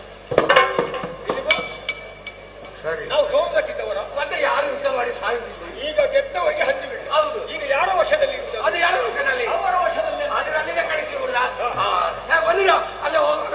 ಸರಿ. ನಾವು ಸೋಲದಕ್ಕಿದ್ದವರ ಮತ್ತೆ ಯಾರು ಯುದ್ಧ ಮಾಡಿ ಸಾಯುವುದಿಲ್ಲ. ಈಗ ಗೆದ್ದವರಿಗೆ ಹಂದಿ ಬೇಡ. ಹೌದು. ಈಗ ಯಾರ ವಶದಲ್ಲಿ? ಅದು ಯಾರ ವಶದಲ್ಲಿ? ಅವರ ವಶದಲ್ಲಿ. ಆದ್ರೆ ಅಲ್ಲಿಗೆ ಕಳಿಸಿ ಬಿಡುದ? ಬನ್ನಿರೋ ಅಲ್ಲೇ ಹೋಗೋಣ.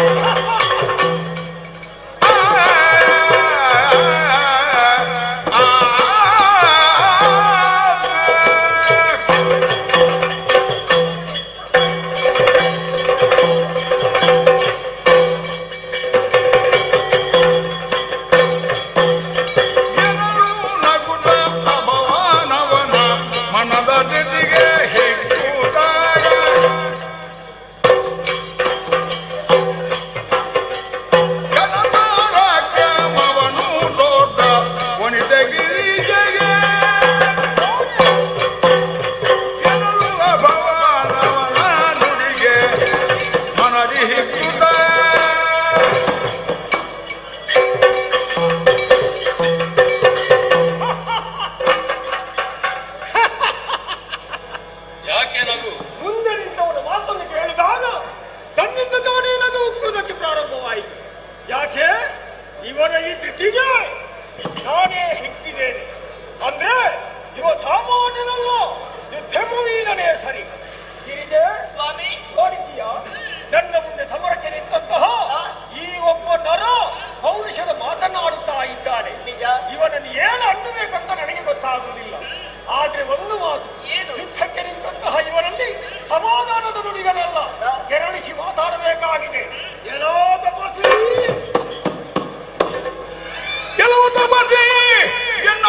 ಆ ವನಿತ ಗಿರಿಜೆಗೆ ಎನ್ನುವ ಭವನವನ ನುಡಿಗೆ ಮನದಿ ಹಿಕ್ಕುತ್ತ ಯಾಕೆ ನಗು? ಮುಂದೆ ನಿಂತವರ ಮಾತನ್ನು ಕೇಳಿದಾಗ ತನ್ನಿಂದ ತಾನೇ ನಗು ಉಕ್ಕುವುದಕ್ಕೆ ಪ್ರಾರಂಭವಾಯಿತು. ಯಾಕೆ? ಇವನ ಈ ಧೃತಿಗೆ ನಾನೇ ಹಿಕ್ಕಿದ್ದೇನೆ. ಅಂದ್ರೆ ಇವ ಸಾಮಾನ್ಯನಲ್ಲ, ಯುದ್ಧಭೂಮೀನೇ ಸರಿ. ಗಿರಿಜೆ ಸ್ವಾಮಿ, ನೋಡಿದ್ದೀಯಾ? ನನ್ನ ಮುಂದೆ ಸಮರಕ್ಕೆ ನಿಂತಹ ಈ ಒಬ್ಬ ನರ ಪೌರುಷದ ಮಾತನಾಡುತ್ತಾ ಇದ್ದಾನೆ. ನಿಜ. ಇವನನ್ನು ಏನು ಅನ್ನಬೇಕಂತ ನನಗೆ ಗೊತ್ತಾಗುವುದಿಲ್ಲ. ಆದ್ರೆ ಒಂದು ಮಾತು, ಏನು? ಯುದ್ಧಕ್ಕೆ ನಿಂತಹ ಇವರಲ್ಲಿ ಸಮಾಧಾನದ ನುಡಿಗಳಲ್ಲ, ಕೆರಳಿಸಿ ಮಾತಾಡಬೇಕಾಗಿದೆ. ಎಲ್ಲೋ ತಪಸ್ವಿ, ಕೆಲವು ತಪಸ್ವಿ ಎನ್ನ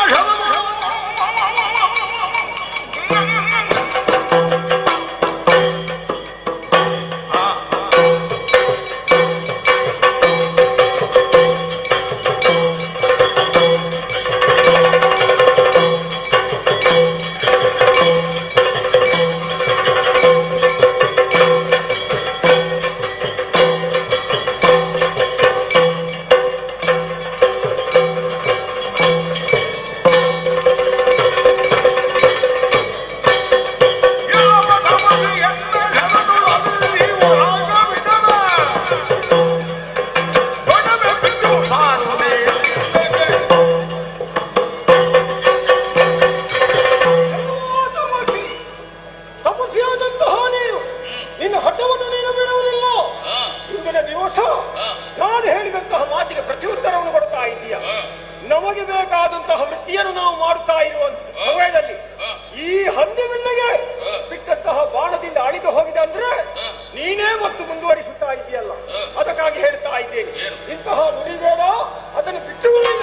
ತಪಸ್ವಿಯಾದಂತಹ ನೀನು ನಿನ್ನ ಹಠವನ್ನು ನೀನು ಬಿಡುವುದಿಲ್ಲ. ಇಂದಿನ ದಿವಸ ನಾನು ಹೇಳಿದಂತಹ ಮಾತಿಗೆ ಪ್ರತ್ಯುತ್ತರವನ್ನು ಕೊಡ್ತಾ ಇದ್ದೀಯ. ನಮಗೆ ಬೇಕಾದಂತಹ ವೃತ್ತಿಯನ್ನು ನಾವು ಮಾಡುತ್ತಾ ಇರುವ ಸಮಯದಲ್ಲಿ ಈ ಹಂದಿಬಿಲ್ಲಿಗೆ ಬಿಟ್ಟಂತಹ ಬಾಣದಿಂದ ಅಳಿದು ಹೋಗಿದೆ ಅಂದ್ರೆ ನೀನೇ ಮತ್ತು ಮುಂದುವರಿಸುತ್ತಾ ಇದೆಯಲ್ಲ. ಅದಕ್ಕಾಗಿ ಹೇಳ್ತಾ ಇದ್ದೇನೆ, ಇಂತಹ ನುಡಿಬೇಡ, ಅದನ್ನು ಬಿಟ್ಟುಕೊಳ್ಳಿಲ್ಲ.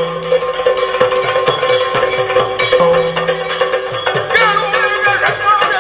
ಕೆಲವು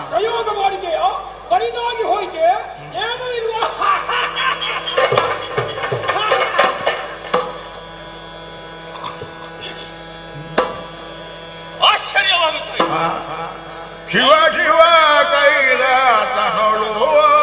ಪ್ರಯೋಗ ಮಾಡಿದೆಯಾ? ಬರಿದಾಗಿ ಹೋಯ್ತೆ, ಏನೂ ಇಲ್ವಾ? ಆಶ್ಚರ್ಯವಾಗುತ್ತದೆ. ಶಿವ ಶಿವ ಕೈಲಾಸನೊಳು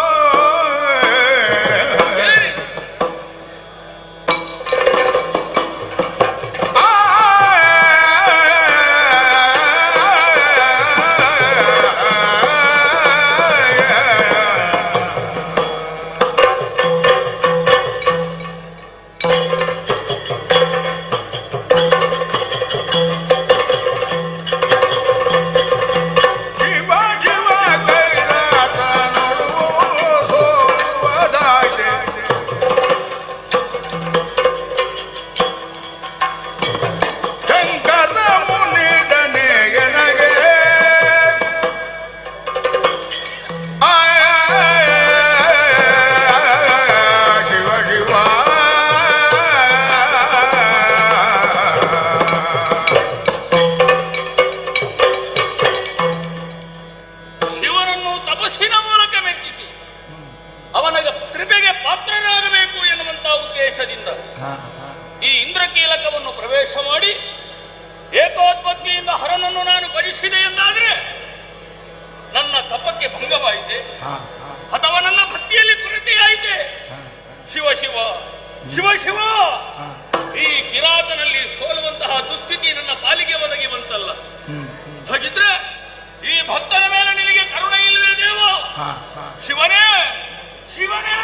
ಈ ಇಂದ್ರಕೀಲಕವನ್ನು ಪ್ರವೇಶ ಮಾಡಿ ಏಕೋತ್ಪತ್ತಿಯಿಂದ ಹರನನ್ನು ನಾನು ಭಜಿಸಿದೆ ಎಂದಾದರೆ ನನ್ನ ತಪಕ್ಕೆ ಭಂಗವಾಯಿತೆ ಅಥವಾ ನನ್ನ ಭಕ್ತಿಯಲ್ಲಿ ಕೊರತೆಯಾಯಿತೆ? ಶಿವ ಶಿವ ಶಿವ ಶಿವ, ಈ ಕಿರಾತನಲ್ಲಿ ಸೋಲುವಂತಹ ದುಸ್ಥಿತಿ ನನ್ನ ಪಾಲಿಗೆ ಒದಗಿ ಬಂತಲ್ಲ. ಹಾಗಿದ್ರೆ ಈ ಭಕ್ತನ ಮೇಲೆ ನಿನಗೆ ಕರುಣೆ ಇಲ್ಲವೇ ದೇವ? ಶಿವನೇ ಶಿವನೇ,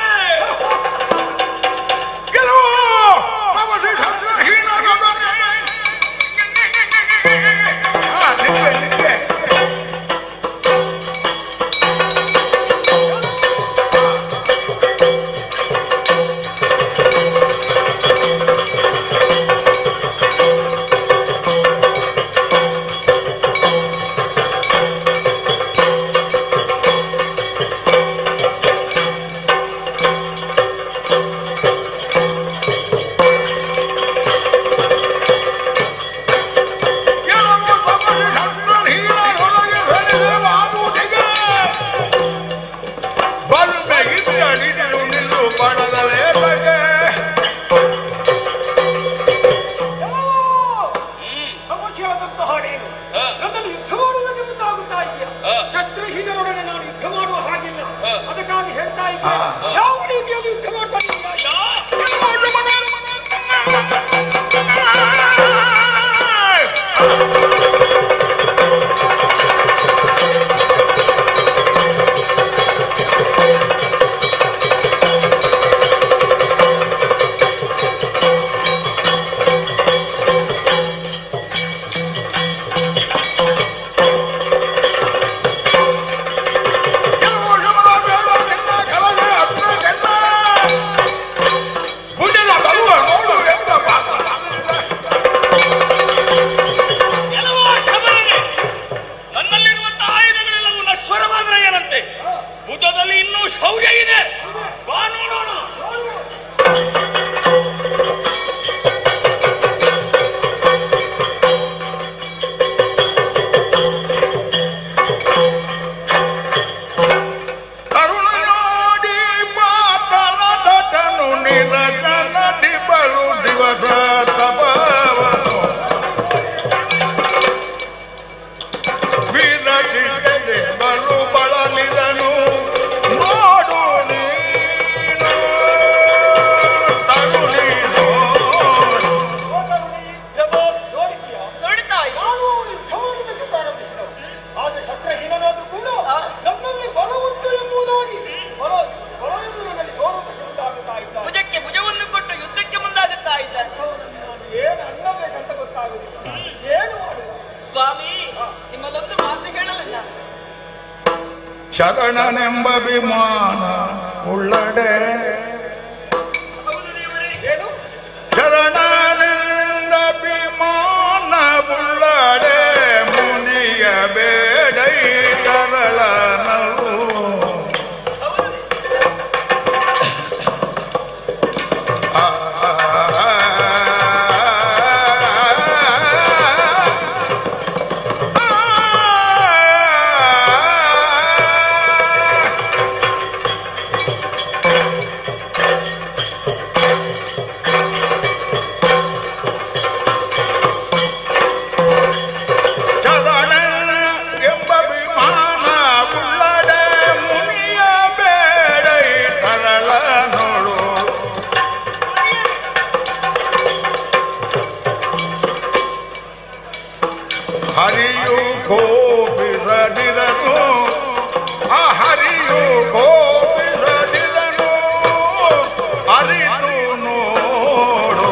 ಶರಣನೆಂಬ ವಿಮಾನ ಉಳ್ಳಡೆ ಶರಣನೆಂದ ವಿಮಾನ ಉಳ್ಳಡೆ ಮುನಿಯ ಬೇಡೈ ಕರಳನವು ಕೋಪಿಸದಿರನು ಆ ಹರಿಯು ಕೋಪಿಸದಿರನು ಅರಿತು ನೋಡು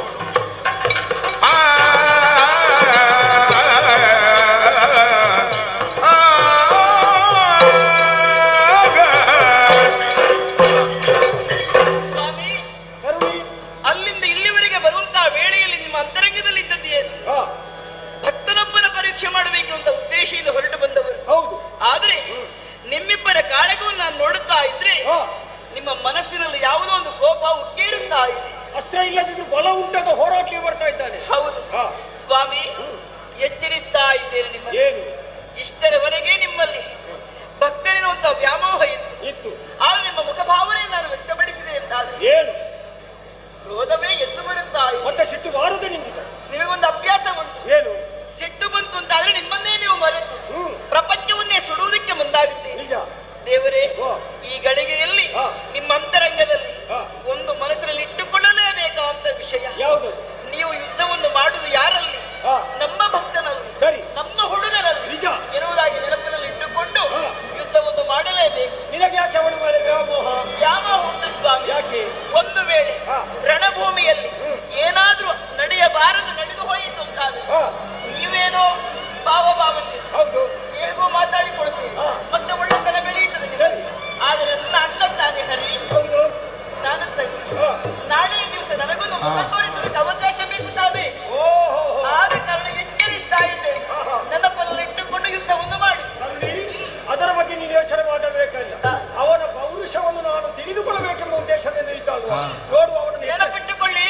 ಅಲ್ಲಿಂದ ಇಲ್ಲಿವರೆಗೆ ಬರುವಂತಹ ವೇಳೆಯಲ್ಲಿ ನಿಮ್ಮ ಅಂತರಂಗದಲ್ಲಿ ಇದ್ದದ್ದು ಏನು? ಭಕ್ತನೊಬ್ಬನ ಪರೀಕ್ಷೆ ಮಾಡಬೇಕು ಅಂತ ಉದ್ದೇಶದಿಂದ ಹೊರಟು ಬಂದವರು. ಹೌದು. ಆದ್ರೆ ನಿಮ್ಮಿಬ್ಬರ ಕಾಳಗವನ್ನು ನಾನು ನೋಡುತ್ತಾ ಇದ್ರೆ ನಿಮ್ಮ ಮನಸ್ಸಿನಲ್ಲಿ ಯಾವುದೋ ಒಂದು ಕೋಪ ಉಕ್ಕೇರುತ್ತಾ ಇದೆ. ಅಸ್ತ್ರ ಇಲ್ಲದಿದ್ದು ಬಲ ಉಂಟಾಗ ಹೋರಾಟಕ್ಕೆ ಬರ್ತಾ ಇದ್ದಾನೆ. ಹೌದು ಸ್ವಾಮಿ, ಎಚ್ಚರಿಸ್ತಾ ಇದ್ದೇನೆ ನಿಮ್ಮ ಏನು ಇಷ್ಟರವರೆಗೆ ನಿಮ್ಮಲ್ಲಿ ಭಕ್ತನಿರುವಂತ ವ್ಯಾಮೋಹ ಇತ್ತು. ಆದ್ರೆ ನಿಮ್ಮ ಮುಖಭಾವನೆ ನಾನು ವ್ಯಕ್ತಪಡಿಸಿದೆ ಎಂದಾದ್ರೆ ಏನು ಕ್ರೋಧವೇ ಎದ್ದು ಬರುತ್ತಾ ಇದೆ. ಮತ್ತೆ ಸಿಟ್ಟು ಬಾರದೆ ನಿಂತಿದೆ. ನಿಮಗೊಂದು ಅಭ್ಯಾಸ ಉಂಟು. ಏನು ಸಿಟ್ಟು ಬಂತು ಅಂತಾದ್ರೆ ನಿಮ್ಮನ್ನೇ ನೀವು ಮರೆತು ಪ್ರಪಂಚವನ್ನೇ ಸುಡುವುದಕ್ಕೆ ಮುಂದಾಗುತ್ತೀರಿ. ನಿಜ ದೇವರೇ, ಈ ಗಳಿಗೆಯಲ್ಲಿ ನಿಮ್ಮ ಅಂತರಂಗದಲ್ಲಿ ಒಂದು ಮನಸ್ಸಿನಲ್ಲಿ ಇಟ್ಟುಕೊಳ್ಳಲೇಬೇಕಾದಂತ ವಿಷಯ ಯಾವುದು? ನೀವು ಯುದ್ಧವನ್ನು ಮಾಡುವುದು ಯಾರಲ್ಲಿ? ನಮ್ಮ ಭಕ್ತನಲ್ಲಿ, ಸರಿ, ನಮ್ಮ ಹುಡುಗರಲ್ಲಿ ನಿಜ ಎನ್ನುವುದಾಗಿ ನೆನಪಿನಲ್ಲಿ ಇಟ್ಟುಕೊಂಡು ಯುದ್ಧವನ್ನು ಮಾಡಲೇಬೇಕು. ನಿನಗೆ ಯಾಕೆ ಅವನ ಮೇಲೆ ವ್ಯಾಮೋಹ? ವ್ಯಾಮೋಹ ಉಂಟು ಸ್ವಾಮಿ. ಯಾಕೆ? ಒಂದು ವೇಳೆ ರಣಭೂಮಿಯಲ್ಲಿ ಏನಾದ್ರೂ ನಡೆಯಬಾರದು ನಡೆದು ಹೋಯಿತು ಅಂತಾದ್ರೆ ನೀವೇನೋ ಭಾವಭಾವಂತೀರಿ, ಹೌದು, ಹೇಗೋ ಮಾತಾಡಿಕೊಳ್ತೀರಿ, ಮತ್ತೆ ಒಳ್ಳೆತನ ಬೆಳೆಯುತ್ತದೆ ನಿಮಗೆ. ಆದ್ರೆ ನನ್ನ ಅಣ್ಣ ತಾನೇ ಹರಿ, ಹೌದು, ನನ್ನ ತಂಗಿ, ನಾಳೆಯ ದಿವಸ ನನಗೊಂದು ಮುಖ ತೋರಿಸೋದಕ್ಕೆ ಅವಕಾಶ ಬೇಕು ತಾವೇ. ಆದ ಕಾರಣ ಎಚ್ಚರಿಸ್ತಾ ಇದ್ದೇನೆ, ನನ್ನ ಪರದಲ್ಲಿ ಇಟ್ಟುಕೊಂಡು ಯುದ್ಧವನ್ನು ಮಾಡಿ. ಅದರ ಬಗ್ಗೆ ನೀನು ಯೋಚನೆ ಮಾಡಬೇಕಲ್ಲ. ಅವನ ಪೌರುಷವನ್ನು ನಾನು ತಿಳಿದುಕೊಳ್ಳಬೇಕೆಂಬ ಉದ್ದೇಶದಿಂದ ಇದ್ದಲ್ವ. ನೋಡು, ಅವನನ್ನು ನೆನಪಿಟ್ಟುಕೊಳ್ಳಿ.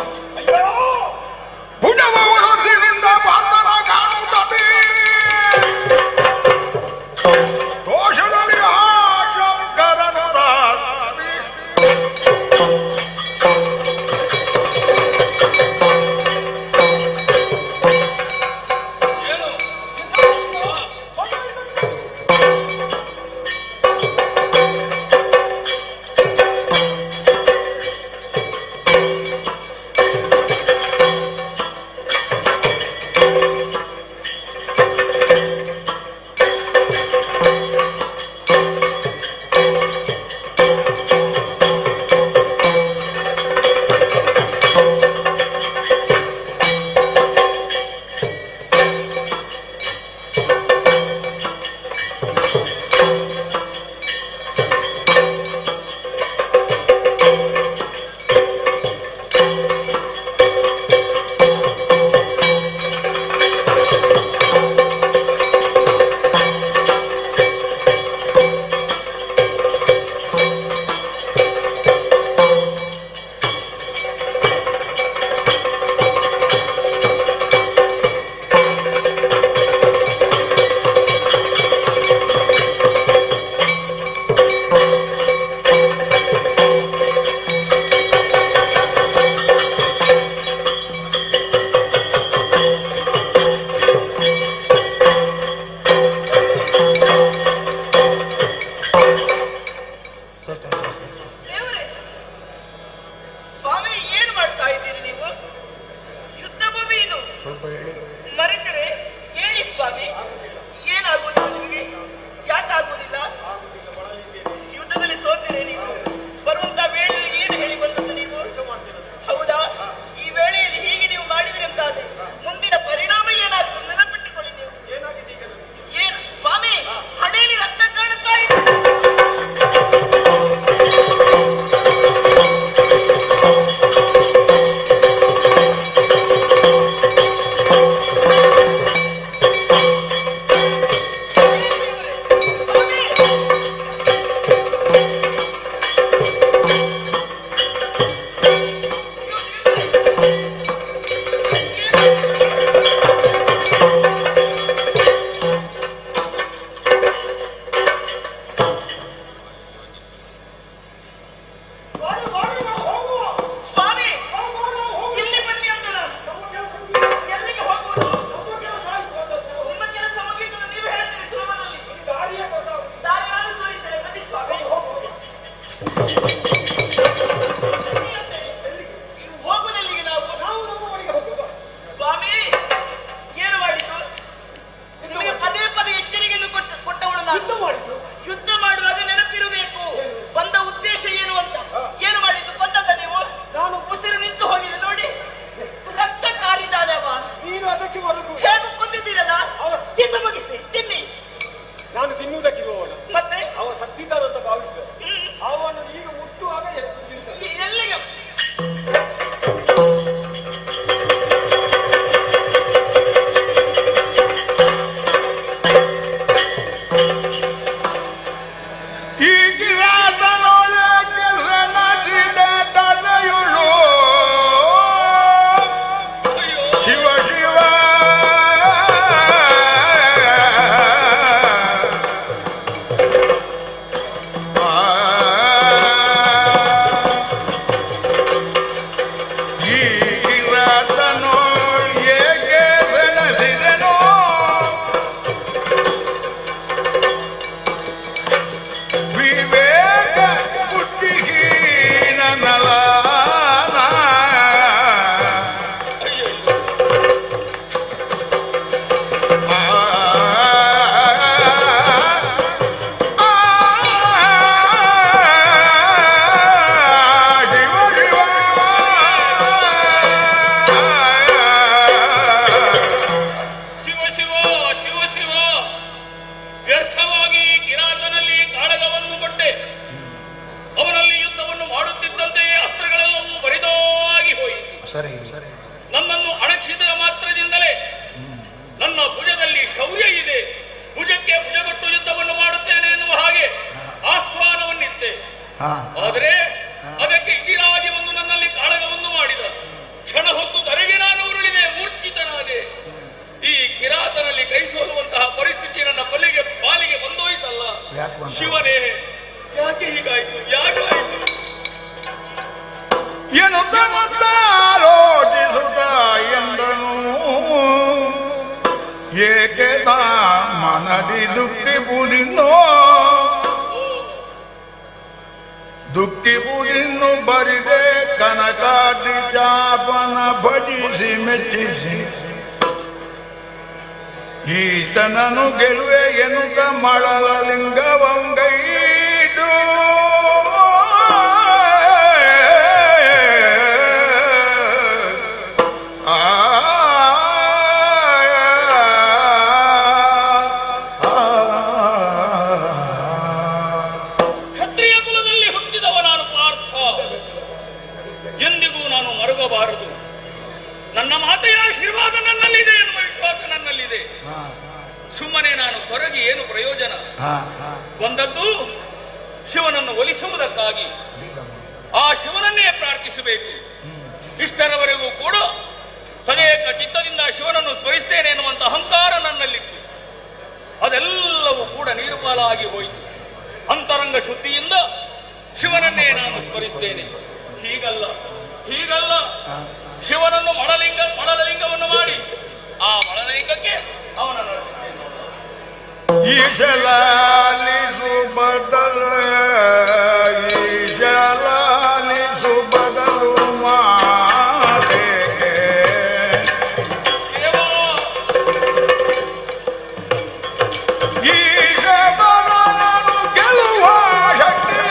ಪುನಃನಿಂದ ಬಂಧನ ಕಾಣುತ್ತದೆ. ದೋಷದಲ್ಲಿ ಆ ಶಂಕರನ ರಾತ್ರಿ ಏನು ಆದರೆ ಅದಕ್ಕೆ ಇತಿರಾಜವನ್ನು ನನ್ನಲ್ಲಿ ಕಾಳಗವನ್ನು ಮಾಡಿದ ಕ್ಷಣ ಹೊತ್ತು ಧರೆಗೆ ನಾನು ಉರುಳಿದೆ, ಮೂರ್ಛಿತನಾದೆ. ಈ ಕಿರಾತನಲ್ಲಿ ಕೈ ಸೋಲುವಂತಹ ಪರಿಸ್ಥಿತಿ ನನ್ನ ಪಾಲಿಗೆ ಬಂದೋಯ್ತಲ್ಲ. ಶಿವನೇ, ಯಾಕೆ ಹೀಗಾಯ್ತು, ಯಾಕಾಯ್ತು ಎನ್ನುತ್ತ ಎಂದನು. ಏಕೆ ಮನದಿ ದುಃಖಿಪುರಿನ್ನು ಬರಿದೆ ಕನಕಾದಿ ಚಾಪನ ಭಜಿಸಿ ಮೆಚ್ಚಿಸಿ ಈತನನು ಗೆಲುವೆ ಎನ್ನುತ್ತ ಮಳಲ ಲಿಂಗವಂಗೈದು ನನ್ನ ಮಾತೆಯ ಆಶೀರ್ವಾದ ನನ್ನಲ್ಲಿದೆ ಎನ್ನುವ ವಿಶ್ವಾಸ ನನ್ನಲ್ಲಿದೆ. ಸುಮ್ಮನೆ ನಾನು ಹೊರಗೆ ಏನು ಪ್ರಯೋಜನ? ಒಂದದ್ದು ಶಿವನನ್ನು ಒಲಿಸುವುದಕ್ಕಾಗಿ ಆ ಶಿವನನ್ನೇ ಪ್ರಾರ್ಥಿಸಬೇಕು. ಇಷ್ಟರವರೆಗೂ ಕೂಡ ತದೇಕ ಚಿತ್ತದಿಂದ ಶಿವನನ್ನು ಸ್ಮರಿಸ್ತೇನೆ ಎನ್ನುವಂತ ಅಹಂಕಾರ ನನ್ನಲ್ಲಿತ್ತು. ಅದೆಲ್ಲವೂ ಕೂಡ ನೀರುಪಾಲಾಗಿ ಹೋಯಿತು. ಅಂತರಂಗ ಶುದ್ಧಿಯಿಂದ ಶಿವನನ್ನೇ ನಾನು ಸ್ಮರಿಸ್ತೇನೆ. ಹೀಗಲ್ಲ ಶಿವನನ್ನು ಮಳಲಿಂಗವನ್ನು ಮಾಡಿ ಆ ಮಳಲಿಂಗಕ್ಕೆ ಅವನನ್ನು ಈಶಲಾಲಿಸು ಬದಲು ಮಾತೆ ಈಗ ಬರನನು ಗೆಲುವ ಶಕ್ತಿಯ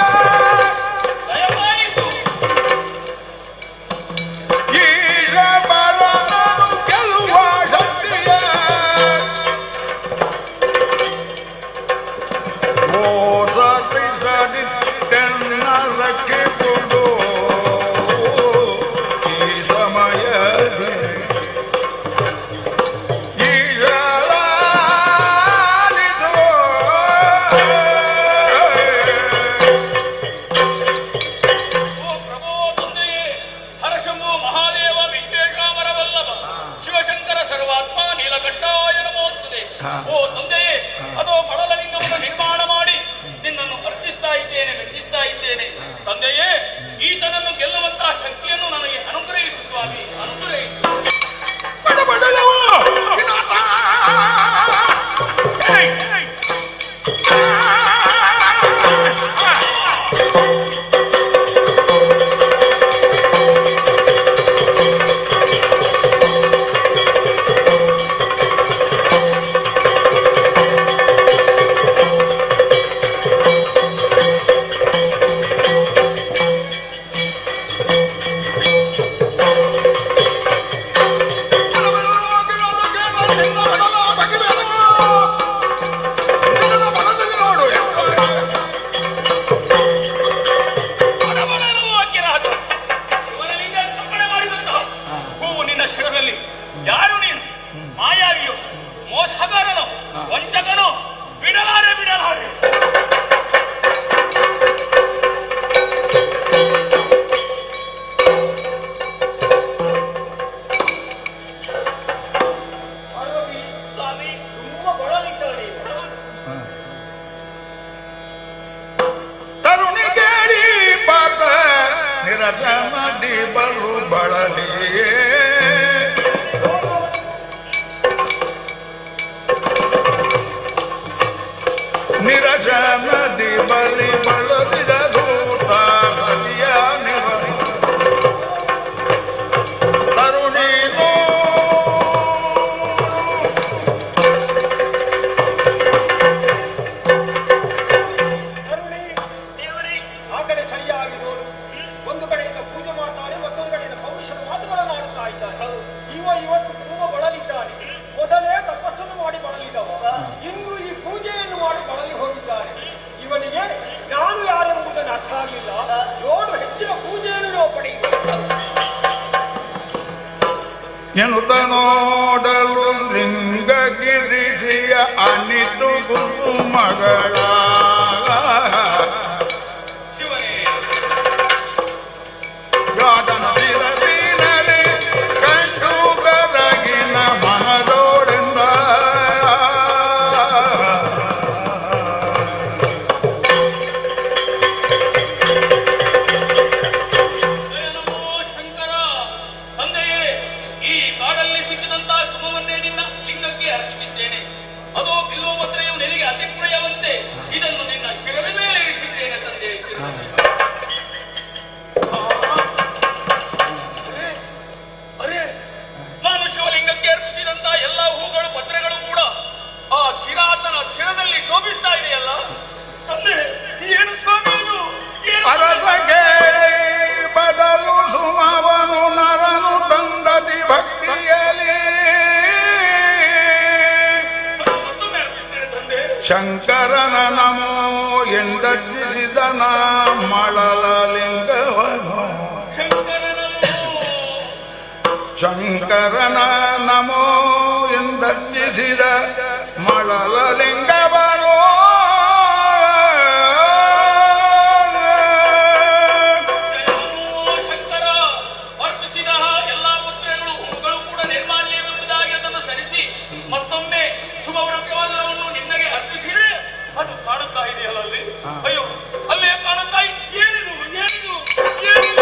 ಎನ್ನುತ್ತ ನೋಡಲು ಲಿಂಗಗಿರಿಸಿಯ ಅನಿತು ಗುರು ಮಗಳ ಶಿವನೇ ಕುಣಿಯುವಂತೆ ಇದನ್ನು ನಿನ್ನ ಶಿರದ ಮೇಲೆ ಇರಿಸಿದ್ದೇನೆ ತಂದೆ. ಶಿರದ ಮೇಲೆ. ಅರೆ, ನಾನು ಶಿವಲಿಂಗಕ್ಕೆ ಅರ್ಪಿಸಿದಂತ ಎಲ್ಲ ಹೂಗಳು ಪತ್ರೆಗಳು ಕೂಡ ಆ ಕಿರಾತನ ಶಿರದಲ್ಲಿ ಶೋಭಿಸ್ತಾ ಇದೆಯಲ್ಲ ತಂದೆ. ಏನು ಸ್ವಾಮಿ ಇದು? ಅರಸಗೆ ಬದಲು ಸುಮವನು ನರನು ತಂದತಿ ಭಕ್ತಿಯಲಿ ಶಂಕರನ ನಮೋ ಎಂದರ್ಜಿಸಿದನ ಮಳಲಲಿಂಗವನು. ಶಂಕರನ ನಮೋ ಎಂದರ್ಜಿಸಿದ ಮಳಲಲಿಂಗವನು. ಮತ್ತೊಮ್ಮೆ ಶುಭವ್ರತವಲ್ಲವನ್ನು ನಿನ್ನಗೆ ಅರ್ಪಿಸಿದ್ರೆ ಅದು ಕಾಣುತ್ತಾ ಇದೆಯಲ್ಲ ಅಲ್ಲಿ. ಅಯ್ಯೋ, ಅಲ್ಲೇ ಕಾಣುತ್ತಾ ಏನಿದು ಏನಿದು ಏನಿದು?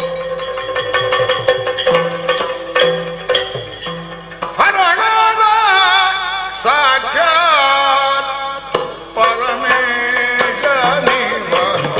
ಹರಗದ ಸಾಕ್ಷಾತ್ ಪರಮೇಶ ನೀವನು.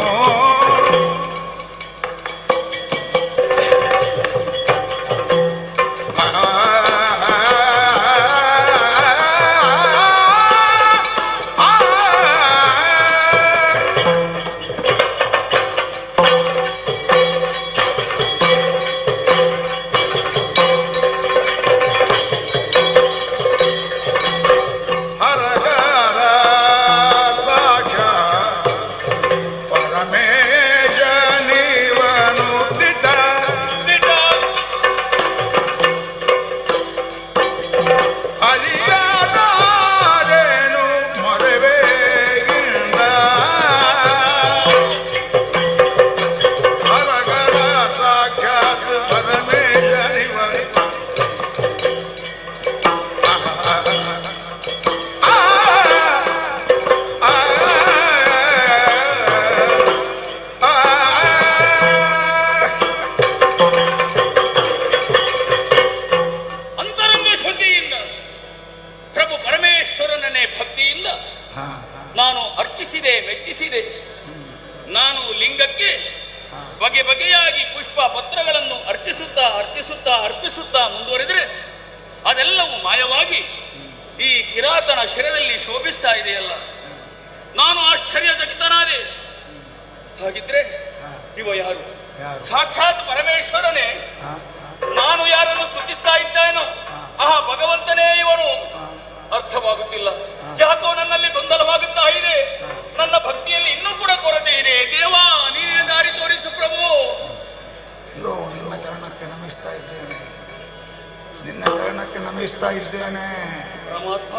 ನಾನು ಅರ್ಪಿಸಿದೆ, ಮೆಚ್ಚಿಸಿದೆ. ನಾನು ಲಿಂಗಕ್ಕೆ ಬಗೆ ಬಗೆಯಾಗಿ ಪುಷ್ಪ ಪತ್ರಗಳನ್ನು ಅರ್ಪಿಸುತ್ತಾ ಮುಂದುವರೆದರೆ ಅದೆಲ್ಲವೂ ಮಾಯವಾಗಿ ಈ ಕಿರಾತನ ಶಿರದಲ್ಲಿ ಶೋಭಿಸ್ತಾ ಇದೆಯಲ್ಲ. ನಾನು ಆಶ್ಚರ್ಯಚಕಿತನಾದೆ. ಹಾಗಿದ್ರೆ ಇವ ಯಾರು? ಸಾಕ್ಷಾತ್ ಪರಮೇಶ್ವರನೇ. ನಾನು ಯಾರನ್ನು ಸ್ತುತಿಸ್ತಾ ಇದ್ದೇನೋ ಆ ಭಗವಂತನೇ ಇವನು. ಅರ್ಥವಾಗುತ್ತಿಲ್ಲ. ಯಾಕೋ ನನ್ನಲ್ಲಿ ಗೊಂದಲವಾಗುತ್ತಾ ಇದೆ. ನನ್ನ ಭಕ್ತಿಯಲ್ಲಿ ಇನ್ನೂ ಕೂಡ ಕೊರತೆ ಇದೆ. ದೇವಾ, ನೀನೇ ದಾರಿ ತೋರಿಸು ಪ್ರಭು. ಅಯ್ಯೋ, ನಿನ್ನ ಚರಣಕ್ಕೆ ನಮಿಸ್ತಾ ಇದ್ದೇನೆ, ನಿನ್ನ ಚರಣಕ್ಕೆ ನಮಿಸ್ತಾ ಇದ್ದೇನೆ ಪರಮಾತ್ಮ.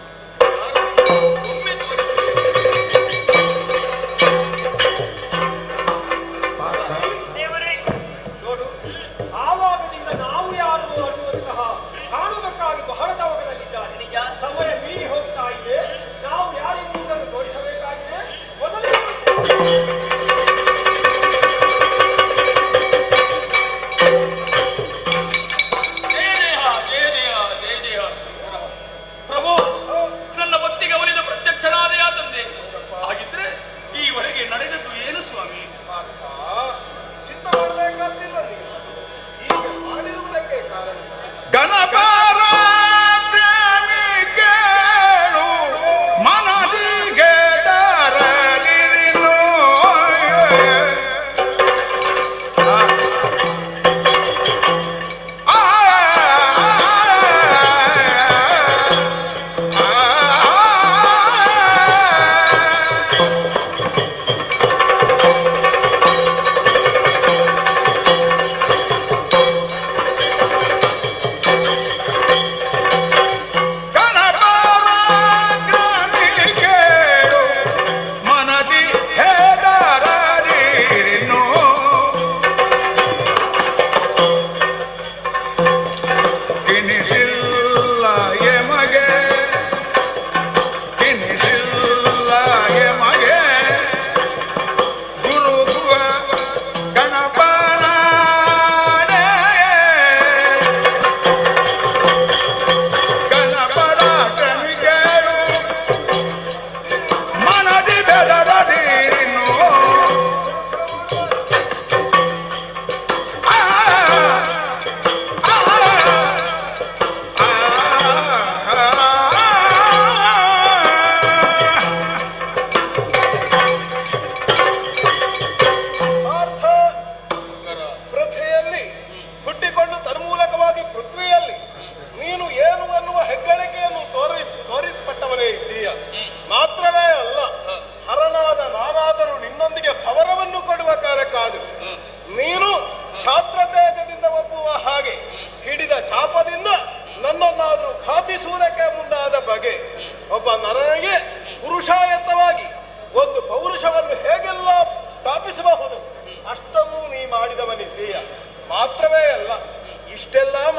ನೋಡು, ಆವಾಗದಿಂದ ನಾವು ಯಾರು ಅನ್ನುವಂತಹ ಕಾಣುವುದಕ್ಕಾಗಿ ಬಹಳ ತವಕದಲ್ಲಿದ್ದಾರೆ. ನಿಜ, ಸಮಯ ಮೀರಿ ಹೋಗ್ತಾ ಇದೆ. ನಾವು ಯಾರೆಂಬುದನ್ನು ತೋರಿಸಬೇಕಾಗಿದೆ. ಮೊದಲೇ ಪ್ರಭು,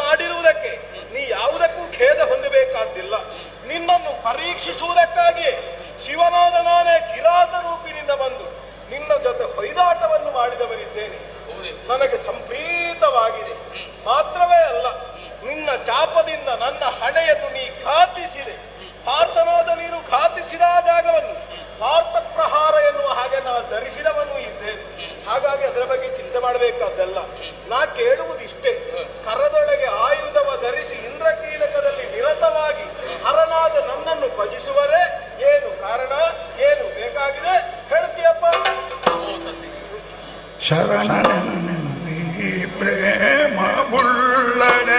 ಮಾಡಿರುವುದಕ್ಕೆ ನೀ ಯಾವುದಕ್ಕೂ ಖೇದ ಹೊಂದಬೇಕಾದ್ದಿಲ್ಲ. ನಿನ್ನನ್ನು ಪರೀಕ್ಷಿಸುವುದಕ್ಕಾಗಿಯೇ ಶಿವನಾದ ನಾನೇ ಕಿರಾತ ರೂಪಿನಿಂದ ಬಂದು ನಿನ್ನ ಜೊತೆ ಹೊಯ್ದಾಟವನ್ನು ಮಾಡಿದವನಿದ್ದೇನೆ. ನನಗೆ ಸಂಪ್ರೀತವಾಗಿದೆ. ಮಾತ್ರವೇ ಅಲ್ಲ, ನಿನ್ನ ಚಾಪದಿಂದ ನನ್ನ ಹಣೆಯನ್ನು ನೀ ಘಾತಿಸಿದೆ. ಪಾರ್ಥನಾದ ನೀನು ಘಾತಿಸಿದ ಜಾಗವನ್ನು ಪಾರ್ಥ ಪ್ರಹಾರ ಎನ್ನುವ ಹಾಗೆ ನಾ ಧರಿಸಿದವನು ಇದ್ದೇನೆ. ಹಾಗಾಗಿ ಅದರ ಬಗ್ಗೆ ಚಿಂತೆ ಮಾಡಬೇಕಾದ್ದಲ್ಲ. ನಾ ಕೇಳುವುದಿಷ್ಟೇ, ಕರದೊಳಗೆ ಆಯುಧವ ಧರಿಸಿ ಇಂದ್ರಕೀಲಕದಲ್ಲಿ ನಿರತವಾಗಿ ಹರನಾದ ನನ್ನನ್ನು ಭಜಿಸುವರೇ ಏನು ಕಾರಣ, ಏನು ಬೇಕಾಗಿದೆ ಹೇಳ್ತೀಯಪ್ಪ? ಶರಣನಂಬಿ ಪ್ರೇಮ ಬುಳ್ಳಡೆ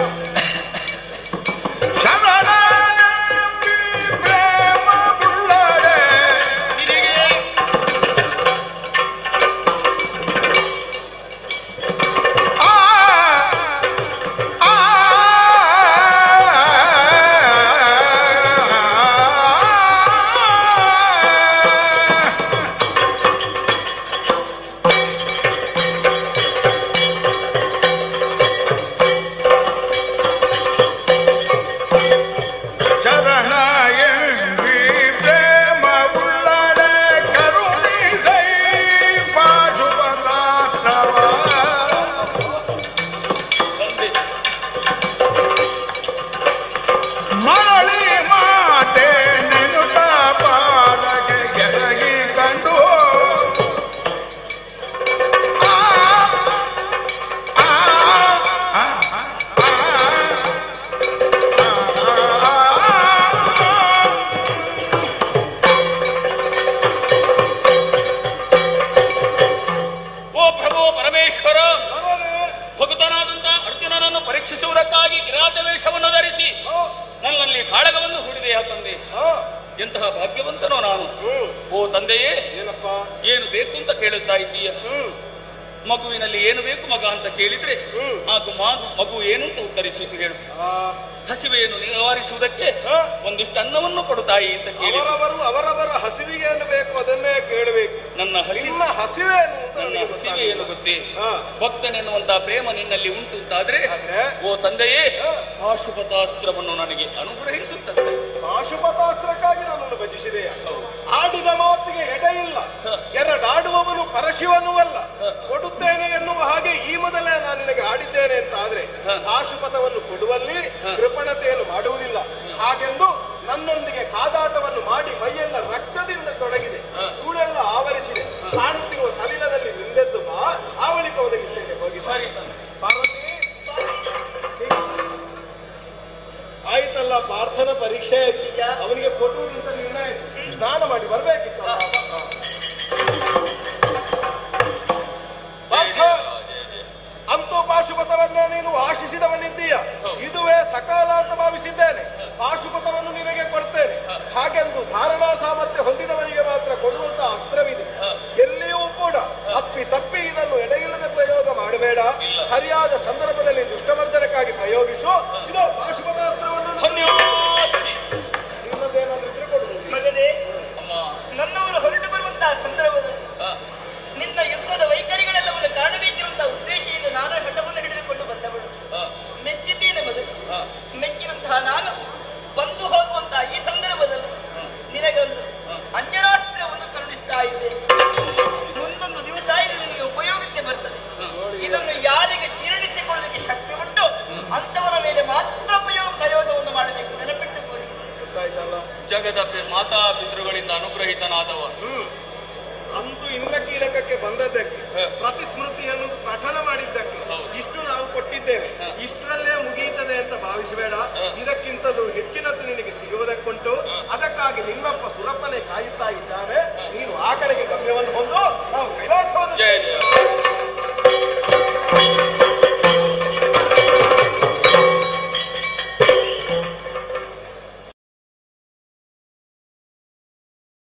ಎಂತಹ ಭಾಗ್ಯವಂತನೋ ನಾನು. ಓ ತಂದೆಯೇ, ಏನು ಬೇಕು ಅಂತ ಕೇಳುತ್ತಾ ಇದ್ದೀಯ? ಮಗುವಿನಲ್ಲಿ ಏನು ಬೇಕು ಮಗ ಅಂತ ಕೇಳಿದ್ರೆ ಮಗು ಏನು ಅಂತ ಉತ್ತರಿಸಿತು ಹೇಳು. ಹಸಿವೆಯನ್ನು ನಿವಾರಿಸುವುದಕ್ಕೆ ಒಂದಿಷ್ಟು ಅನ್ನವನ್ನು ಕೊಡುತ್ತಾಯಿ ಅಂತ ಕೇಳಿ ಅವರವರ ಹಸಿವಿಗೆ ಏನು ಬೇಕು ಅದನ್ನೇ ಕೇಳಬೇಕು. ನನ್ನ ಹಸಿವೆ ಏನು ಗೊತ್ತೇ? ಭಕ್ತನೆನ್ನುವಂತಹ ಪ್ರೇಮ ನಿನ್ನಲ್ಲಿ ಉಂಟು ಅಂತಾದ್ರೆ ಓ ತಂದೆಯೇ, ಪಾಶುಪತಾಸ್ತ್ರವನ್ನು ನನಗೆ ಅನುಗ್ರಹಿಸುತ್ತದೆ. ಪಾಶುಪತಾಸ್ತ್ರಕ್ಕಾಗಿ ನನ್ನನ್ನು ಭಜಿಸಿದೆಯಾ? ಆಡಿದ ಮಾತಿಗೆ ಎಡೆ ಇಲ್ಲ. ಎರಡಾಡುವವನು ಪರಶಿವನೂ ಅಲ್ಲ. ಕೊಡುತ್ತೇನೆ ಎನ್ನುವ ಹಾಗೆ ಈ ಮೊದಲೇ ನಾನು ನಿನಗೆ ಆಡಿದ್ದೇನೆ ಅಂತ ಆದ್ರೆ ಪಾಶುಪತವನ್ನು ಕೊಡುವಲ್ಲಿ ಕೃಪಣತೆಯನ್ನು ಮಾಡುವುದಿಲ್ಲ. ಹಾಗೆಂದು ನನ್ನೊಂದಿಗೆ ಕಾದಾಟವನ್ನು ಮಾಡಿ ಮೈಯೆಲ್ಲ ರಕ್ತದಿಂದ ತೊಡಗಿದೆ, ಧೂಳೆಲ್ಲ ಆವರಿಸಿದೆ. ಕಾಣುತ್ತಿರುವ ಸಲಿಲದಲ್ಲಿ ನಿಂದೆದ್ದು ಬಾ, ಆವಳಿಕ ಒದಗಿಸ್ತೇನೆ. ಹೋಗಿ ಪಾರ್ವತಿ, ಆಯ್ತಲ್ಲ, ಪಾರ್ಥನ ಪರೀಕ್ಷೆ ಅವನಿಗೆ ಕೊಡುವುದಂತ ನಿರ್ಣಯ. ಸ್ನಾನ ಮಾಡಿ ಬರ್ಬೇಕಿತ್ತು. ಅಂತೂ ಪಾಶುಪತವನ್ನೇ ನೀನು ಆಶಿಸಿದವನಿದ್ದೀಯ. ಇದುವೇ ಸಕಾಲ ಅಂತ ಭಾವಿಸಿದ್ದೇನೆ. ಪಾಶುಪತವನ್ನು ನಿನಗೆ ಕೊಡ್ತೇನೆ. ಹಾಗೆಂದು ಧಾರಣಾ ಸಾಮರ್ಥ್ಯ ಹೊಂದಿದವನಿಗೆ ಮಾತ್ರ ಕೊಡುವಂತಹ ಅಸ್ತ್ರವಿದೆ. ಎಲ್ಲಿಯೂ ಕೂಡ ತಪ್ಪಿ ಇದನ್ನು ಎಡೆಯಿಲ್ಲದೆ ಪ್ರಯೋಗ ಮಾಡಬೇಡ. ಸರಿಯಾದ ಸಂದರ್ಭದಲ್ಲಿ ದುಷ್ಟಮರ್ದನಕ್ಕಾಗಿ ಪ್ರಯೋಗಿಸು. ಇದು ಪಾಶುಪತಾಸ್ತ್ರವನ್ನು ನಿನ್ನದೇನಾದ್ರೂ ಇದ್ರೆ ಕೊಡುವುದು. ಮಗನೇ, ನನ್ನವರು ಹೊರಟು ಬರುವಂತಹ ಸಂದರ್ಭದಲ್ಲಿ ನಿನ್ನ ಯುದ್ಧದ ವೈಖರಿಗಳೆಲ್ಲವನ್ನು ಕಾಣಬೇಕಿರುವಂತಹ ಉದ್ದೇಶದಿಂದ ನಾನು ಹಠವನ್ನು ಹಿಡಿದುಕೊಂಡು ಬಂದವಳು. ಮೆಚ್ಚಿದ್ದೇನೆ ಮಗನೇ. ಮೆಚ್ಚಿದಂತಹ ನಾನು ಬಂದು ಹೋಗುವಂತಹ ಈ ಸಂದರ್ಭದಲ್ಲಿ ನಿನಗೊಂದು ಅಂಜನಾಸ್ತ್ರವನ್ನು ಕರುಣಿಸ್ತಾ ಇದ್ದೆ. ಮುಂದೊಂದು ದಿವಸ ಇದು ನಿನಗೆ ಉಪಯೋಗಕ್ಕೆ ಬರ್ತದೆ. ಇದನ್ನು ಯಾರಿಗೆ ಜೀರ್ಣಿಸಿಕೊಳ್ಳಲಿಕ್ಕೆ ಶಕ್ತಿ ಉಂಟು ಅಂತವರ ಮೇಲೆ ಮಾತ್ರ ಪ್ರಯೋಗವನ್ನು ಮಾಡಬೇಕು. ನೆನಪಿಟ್ಟು ಹೋಗಿ. ಜಗದ ಮಾತಾ ಪಿತೃಗಳಿಂದ ಅನುಗ್ರಹಿತನಾದವ ಅಂತೂ ಇಂದ್ರಕೀಲಕಕ್ಕೆ ಬಂದದ್ದಕ್ಕೆ